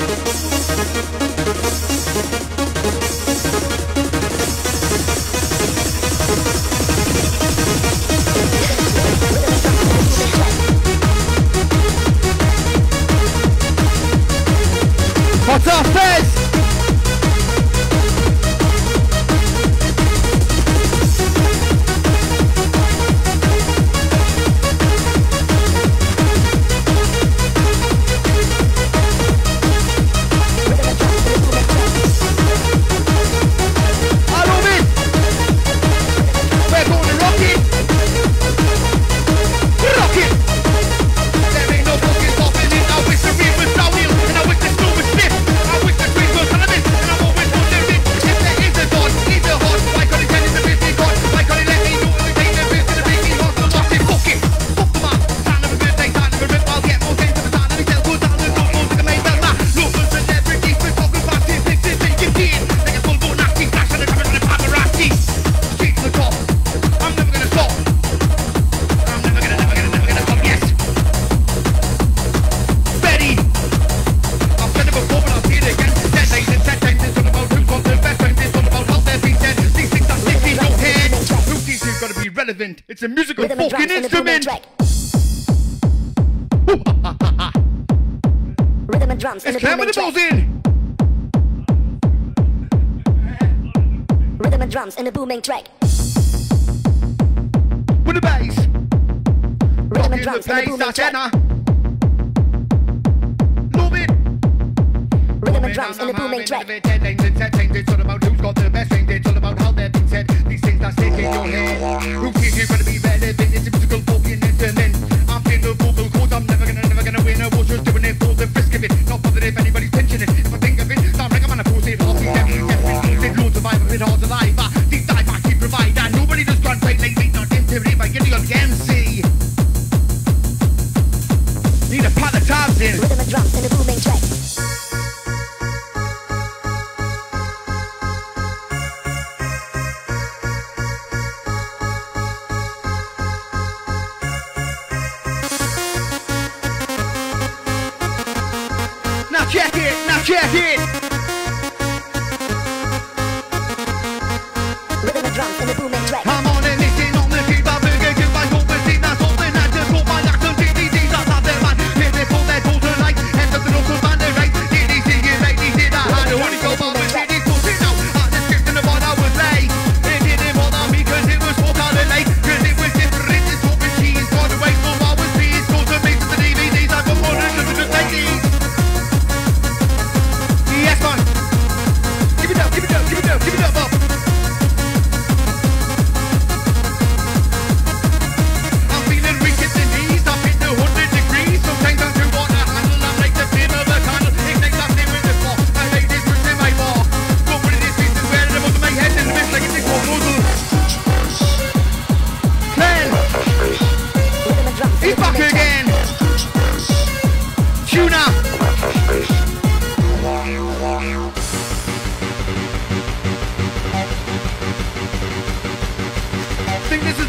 What's up, Fez? It's a musical Rhythm and fucking drums in the booming instrument. track. Rhythm and drums in the Let's climb booming the balls track. in. Rhythm and drums in the booming track. With the bass. Rhythm and drums in the booming track. Love it. Rhythm and drums in the booming track. It's all about who's got the best thing. It's all about how they're being said. These things that stick in your head. Who thinks you're gonna be relevant? It's a musical fucking instrument. I'm in the vocal chords. I'm never gonna win. I was just doing it for the risk of it. Not bothered if anybody's pinching it. If I think of it, sound like I'm on a force it. Half these definitely lose the vibe of it hard to life. Deep dive, I keep provide. And nobody does grand play like me. Not intimidated by getting on the MC. Need a pat of tabs in. Rhythm and drums in the booming track. Check it, now check it. Rhythm and drums in the booming track. I'm on and listen on the keep up again. Give my hope and see that's all when I just put my action. DDD's up on their man. Here they pull their total light. And something also find their right. DDC is like they did. I had a honey go on with DD's pushing out. I just skipped in the one I was late. It didn't bother me cause it was 4 kind of late. Cause it was different. It's what machines got away from I was pleased. Cause the mix of the DVDs I've got more than the ladies. Yes,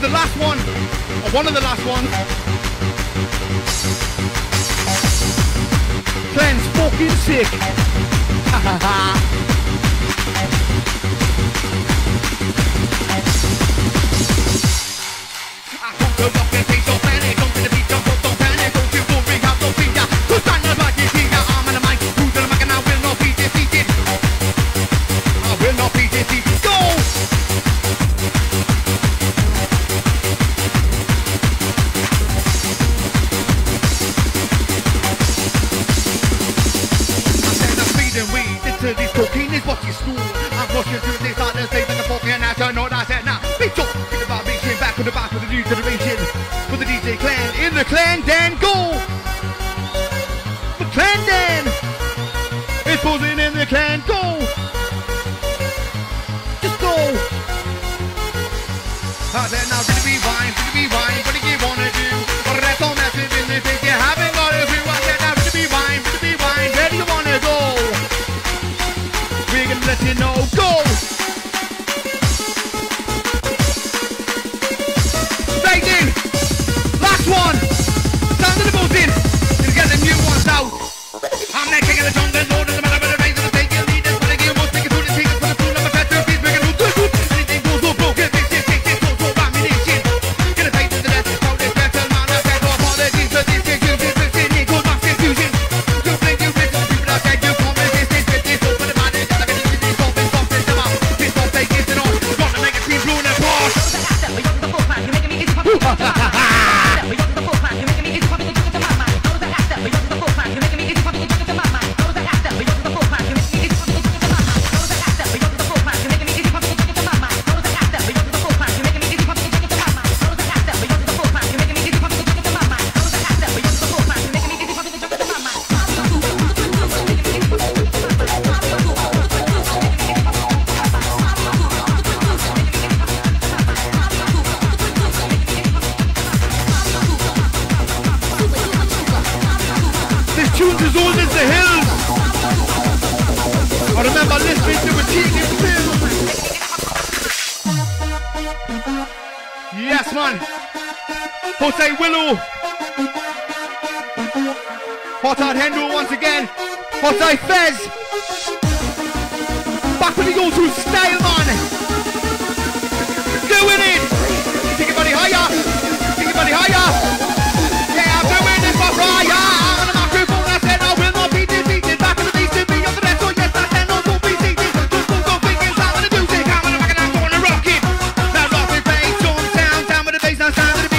the last one, or one of the last ones. Clean's fucking sick. Ha ha ha. I come to rock and take so panic, come to the beat, don't panic, don't you worry, have no fear. Who's trying to rock it here? I'm on the mic, who's the mic, and I will not be defeated. I will not be defeated. Go! This cocaine is what you school. I'm pushing through this hard and safe in the fucking astronaut. I said now, bitch up, get the vibration back with the back with the new generation. With the DJ Clan, in the Clan Dan, go! The Clan Dan! It's buzzing in the Clan, go! Just go! I said now, gonna be wine, what do you wanna do? Or that's all massive in the thing you haven't got to do. I said now, gonna be wine, where do you wanna go? We're gonna let you know, go! Right in! Last one! Sound of the buzzing! Gonna get the new ones out! I'm the king of the jungle, lord of the matter, but the raise of the taking leaders, but again, won't take it through the fingers for the food of a fat turkey, we're gonna do good, anything goes so broken, fix it, so domination. Gonna fight to the death, how this battle, man, I said, no apologies for this, you this, it goes mass confusion. You blink, you bitch, people outside, you come resistance, with this open the man, Jose Willow, Hot Hot Hendro once again, Jose Fez, back with the old school style, man, doing it, take your body higher, yeah, I'm doing this for Raya, I'm on the microphone, I said I will not be defeated, back in the beast to be on the rest, so yes, I said no, don't be seated, just go thinking, sound of the music, I'm on the back and I'm gonna rock it, now rock with bass, sound with the bass, now sound of the beat,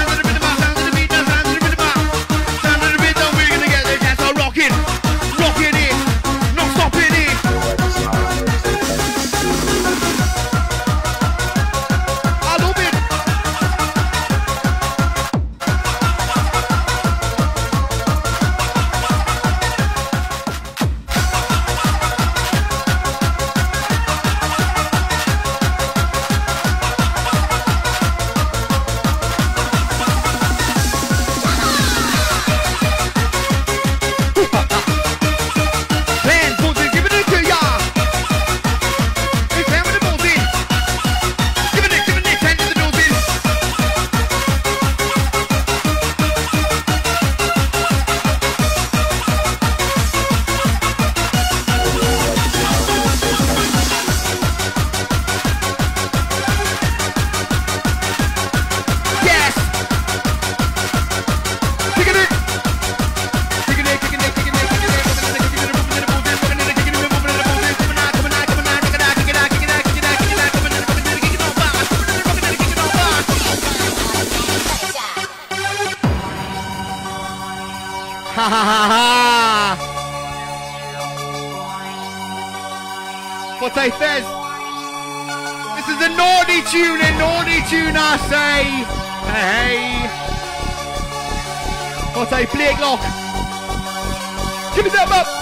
Ha ha ha ha! What I says? This is a naughty tune I say! Hey! What I Blake Lock! Give me that up!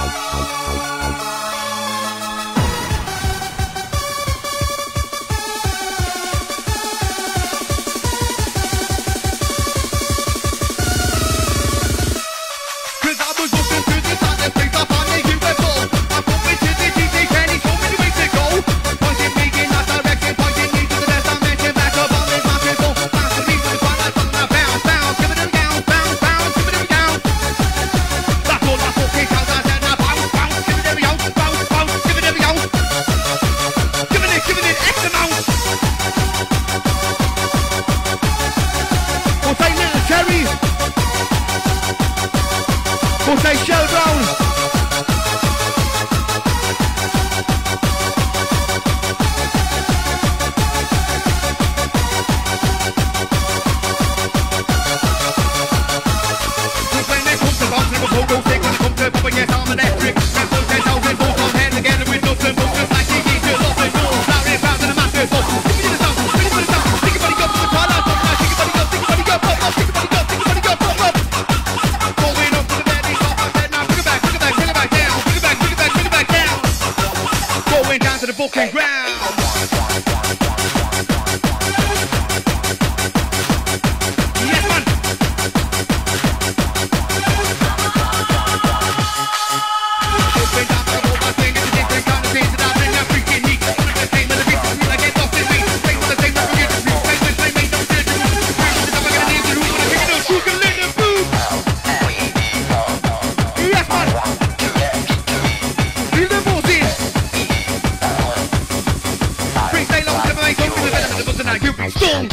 like you've been stung.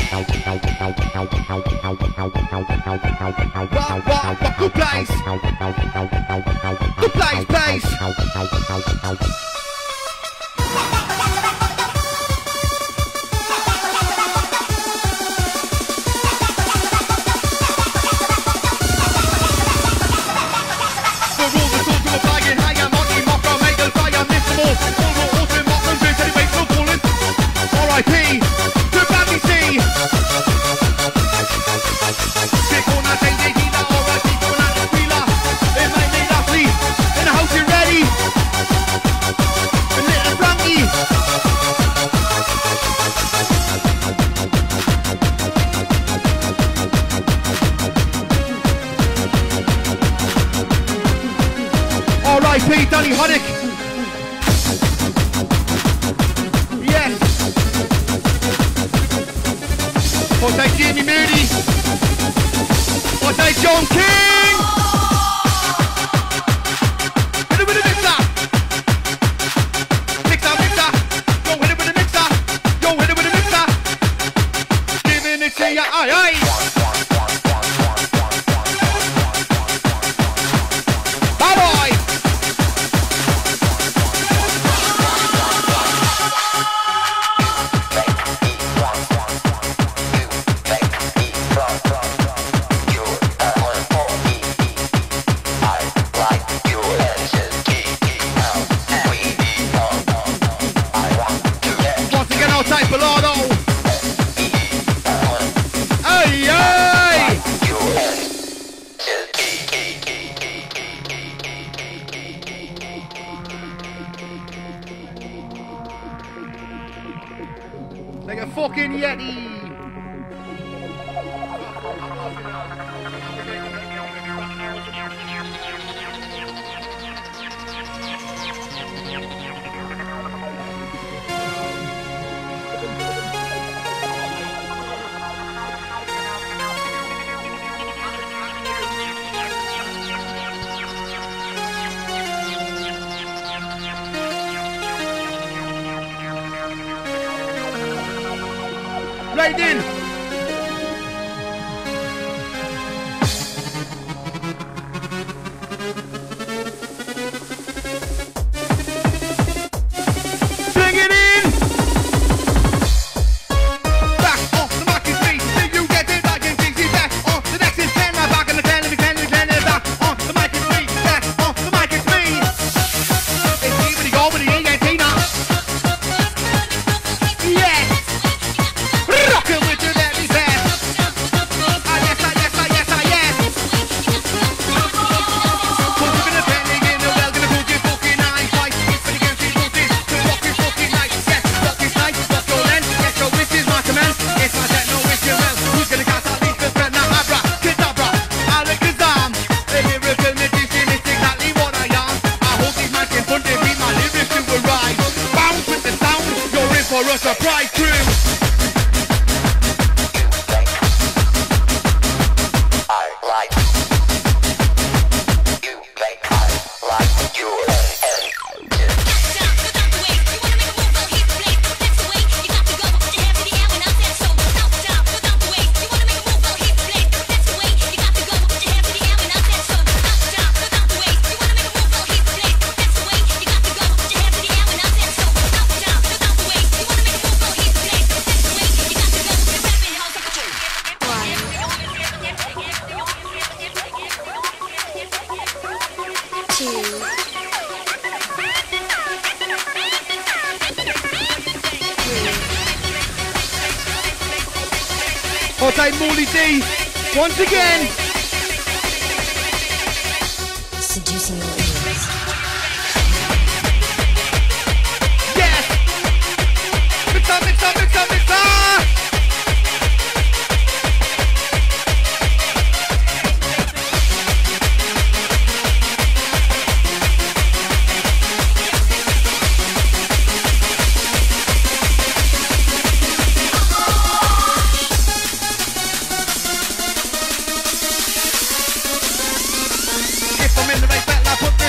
What, good place. Good place. R.I.P. to Bambi C. Sick on that day, healer. R.I.P. going out the wheeler. In my main athlete. In the house, you ready? A little Frankie. R.I.P. Danny Hoddick. Yes. What's that, Jamie Moody? What's that, John King? Hit it with a mixer. Mixer, mixer. Yo, hit it with a mixer. Yo, hit it with a mixer. Giving it to ya, aye, aye. Bye bye. Type Bellardo. Ay, ay. Like a fucking Yeti. Right in. Bring it in. Back off the mic is me. Did you get it? I can see back on the next is 10. I'm back on the 10. Back on the mic is me. Back on the mic is me. It's me when you go with the Argentina. Yeah. Rockin' with the very best. Ah yes, ah yes, ah yes, ah yes. Put you in a penny in the well, gonna put you fucking eye fight. But you can see booty, so rock your fucking night. Yes, rock this night, rock your lens. Yes, your wish is my command. Yes, my techno wish you well. Who's gonna cast out these spell now? Abra, Kedavra, Alakazam. A lyrical magician is exactly what I am. I hope these man can fund it, read my lyrics to a rhyme. Bounce with the sound, you're in for a surprise crew. Outside Morley D, once again. Seducing your ears. Yes! Mix up, mix up, mix up, mix up! If I'm in the right battle, I put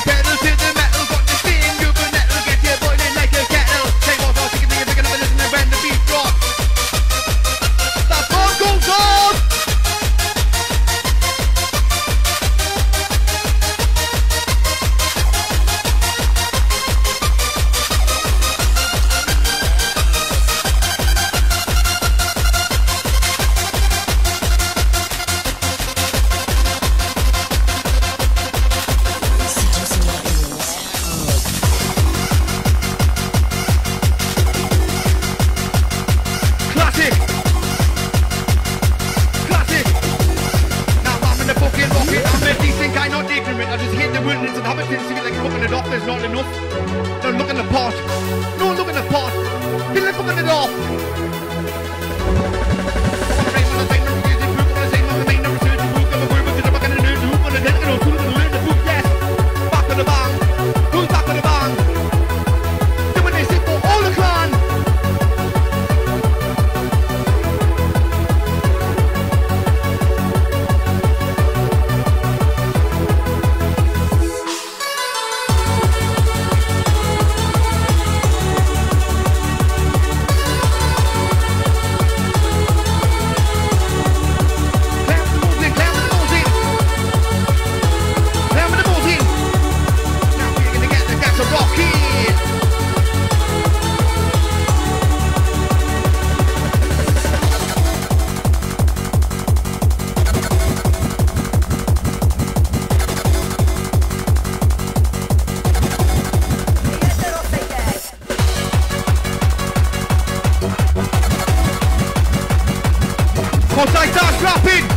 Once I start clapping,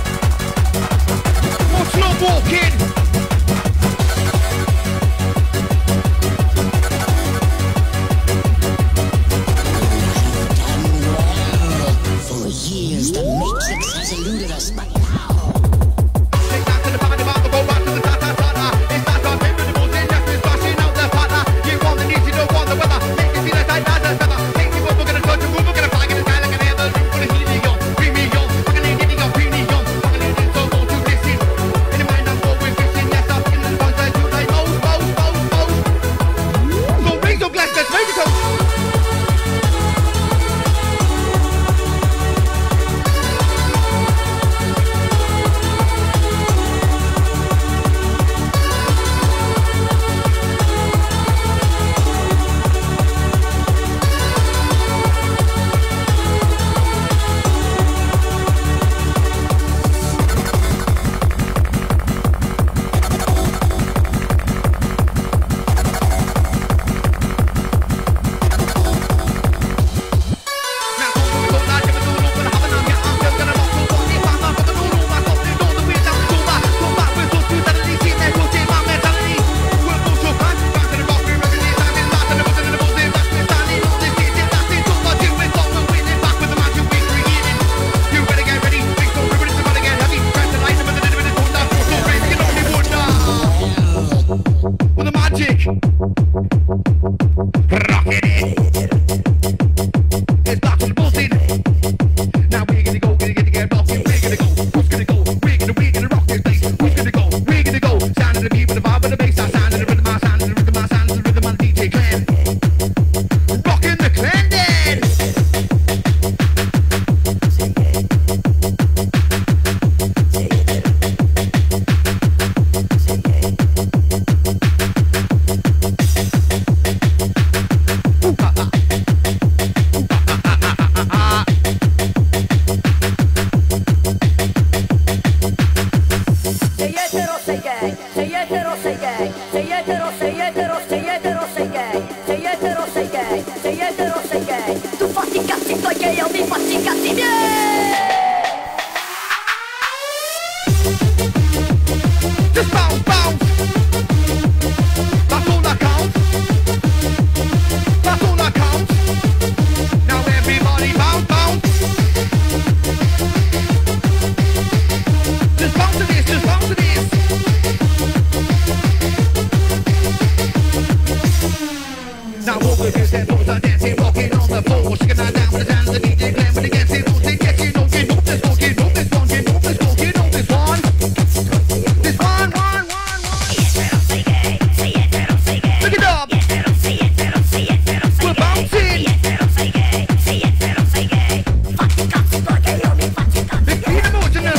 more slow walking. For years, the Matrix has eluded us, but Take that to the body, go back to the ta-ta-ta-ta. It's not our favorite, the most dangerous, smashing out the partner. You want the need, you don't want the weather. Make you feel like I got the feather. Take you up, we're gonna touch you, we're gonna fly in the sky like an anther. We're gonna heal you, premium, fucking need your premium. Fucking need it, so don't you listen. In the mind, I'm going fishing, yes, I'm in the ones that you like most. So raise your glass, let's make it up. Just bounce, bounce. That's all that counts. That's all that counts. Now everybody bounce, bounce. Just bounce to this, just bounce to this. Now walk with your step, toes are dancing, rocking on the floor. Shaking that down with the hands, the DJ playing with the dancing. Don't say yes, you know this one, you know this one, you know this one, you know this one. This one. Look it up. We're bouncing. Big beat emotional.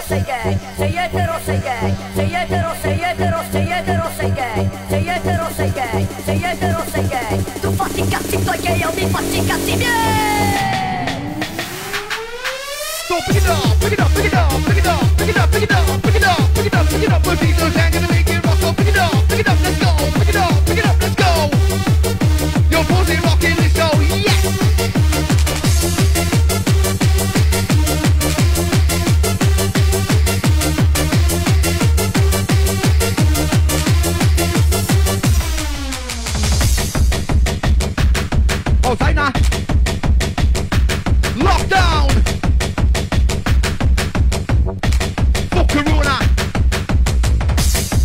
Tu fatti i cazzi tuoi che io mi faccio i cazzi miei. So pick it up, pick it up, pick it up, pick it up, pick it up, pick it up, pick it up, pick it up, pick it up. We're Beatles and gonna make it rock. So pick it up, let's go. Pick it up, let's go. Your pussy rocking this show, yeah. Oh, China. Lockdown. Fuck Corona.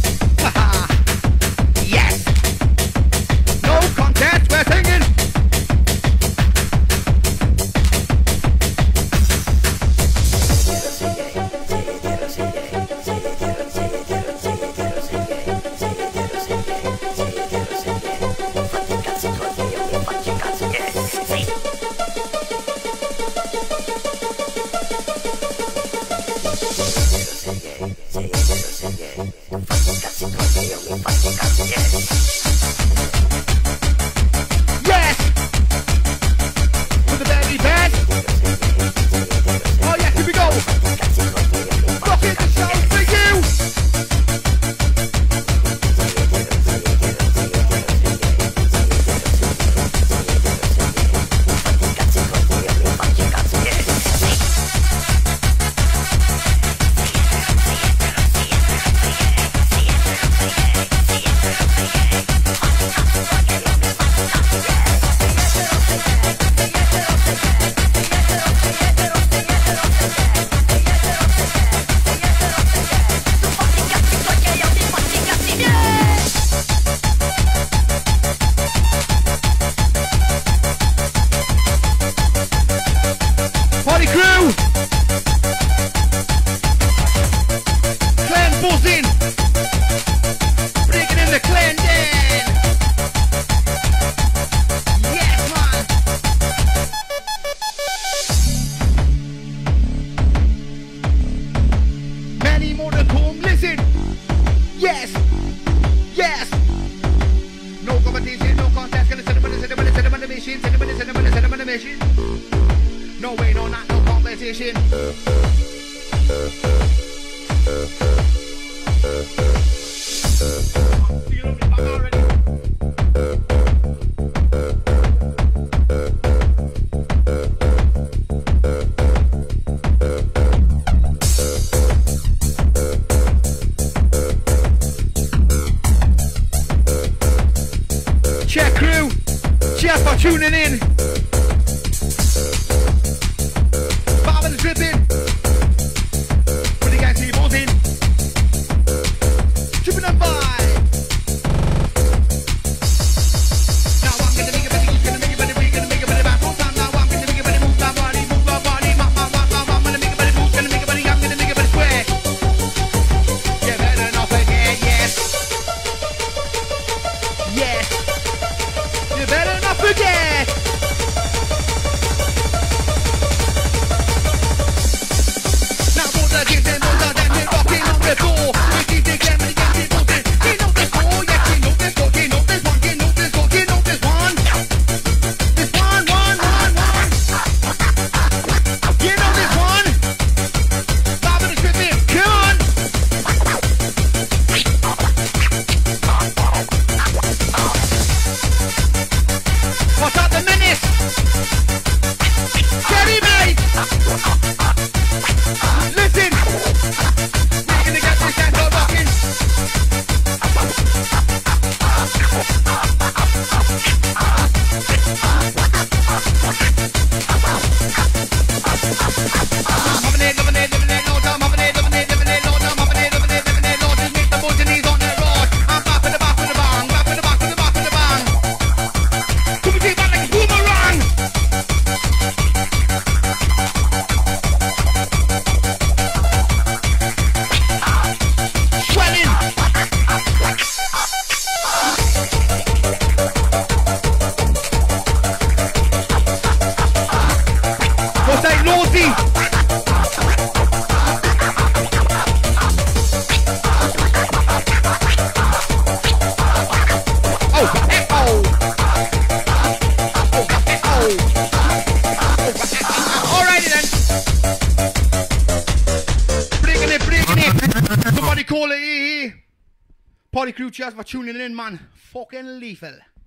Haha. Yes. No contest, we're singing. crew. Clan buzzing. Breaking in the clan den. Yes, man. Many more to come. Listen. Yes. Yes. No competition, no contest. Gonna set up on the mission. Set up on the mission. No way, no, not no competition. Check crew, cheers for tuning in. Bobbing and dripping. When the guys keep buzzing. Tripping and by. Now I'm gonna make it better, he's gonna make it better, we're gonna make it better back. Now I'm gonna make it better, move our body, move our body. I'm gonna make it better, move, gonna make it better, I'm gonna make it better square. You better not forget, yes. Yes. You better not forget. Now both the kids and both of them, they're rocking on the floor. We keep the clan and the gang keep buzzing. You know this four, yes, you know this four, you know this one, you know this four, you know this one. This one. You know this one. Bobbing and tripping, come on. What's up, the menace? Cherry mate! Listen! We're gonna get this dance all rocking. Loving it, no time. Loving it, no time. Loving it, no. Just make the boys and knees on the road. I'm back with the back with the bang. Back with the back with the back with the bang. Come take back like a boomerang. Swelling. What's that, Lordy? Alrighty then. Bringing it. Somebody call it. Party crew, cheers for tuning in, man. Fucking lethal.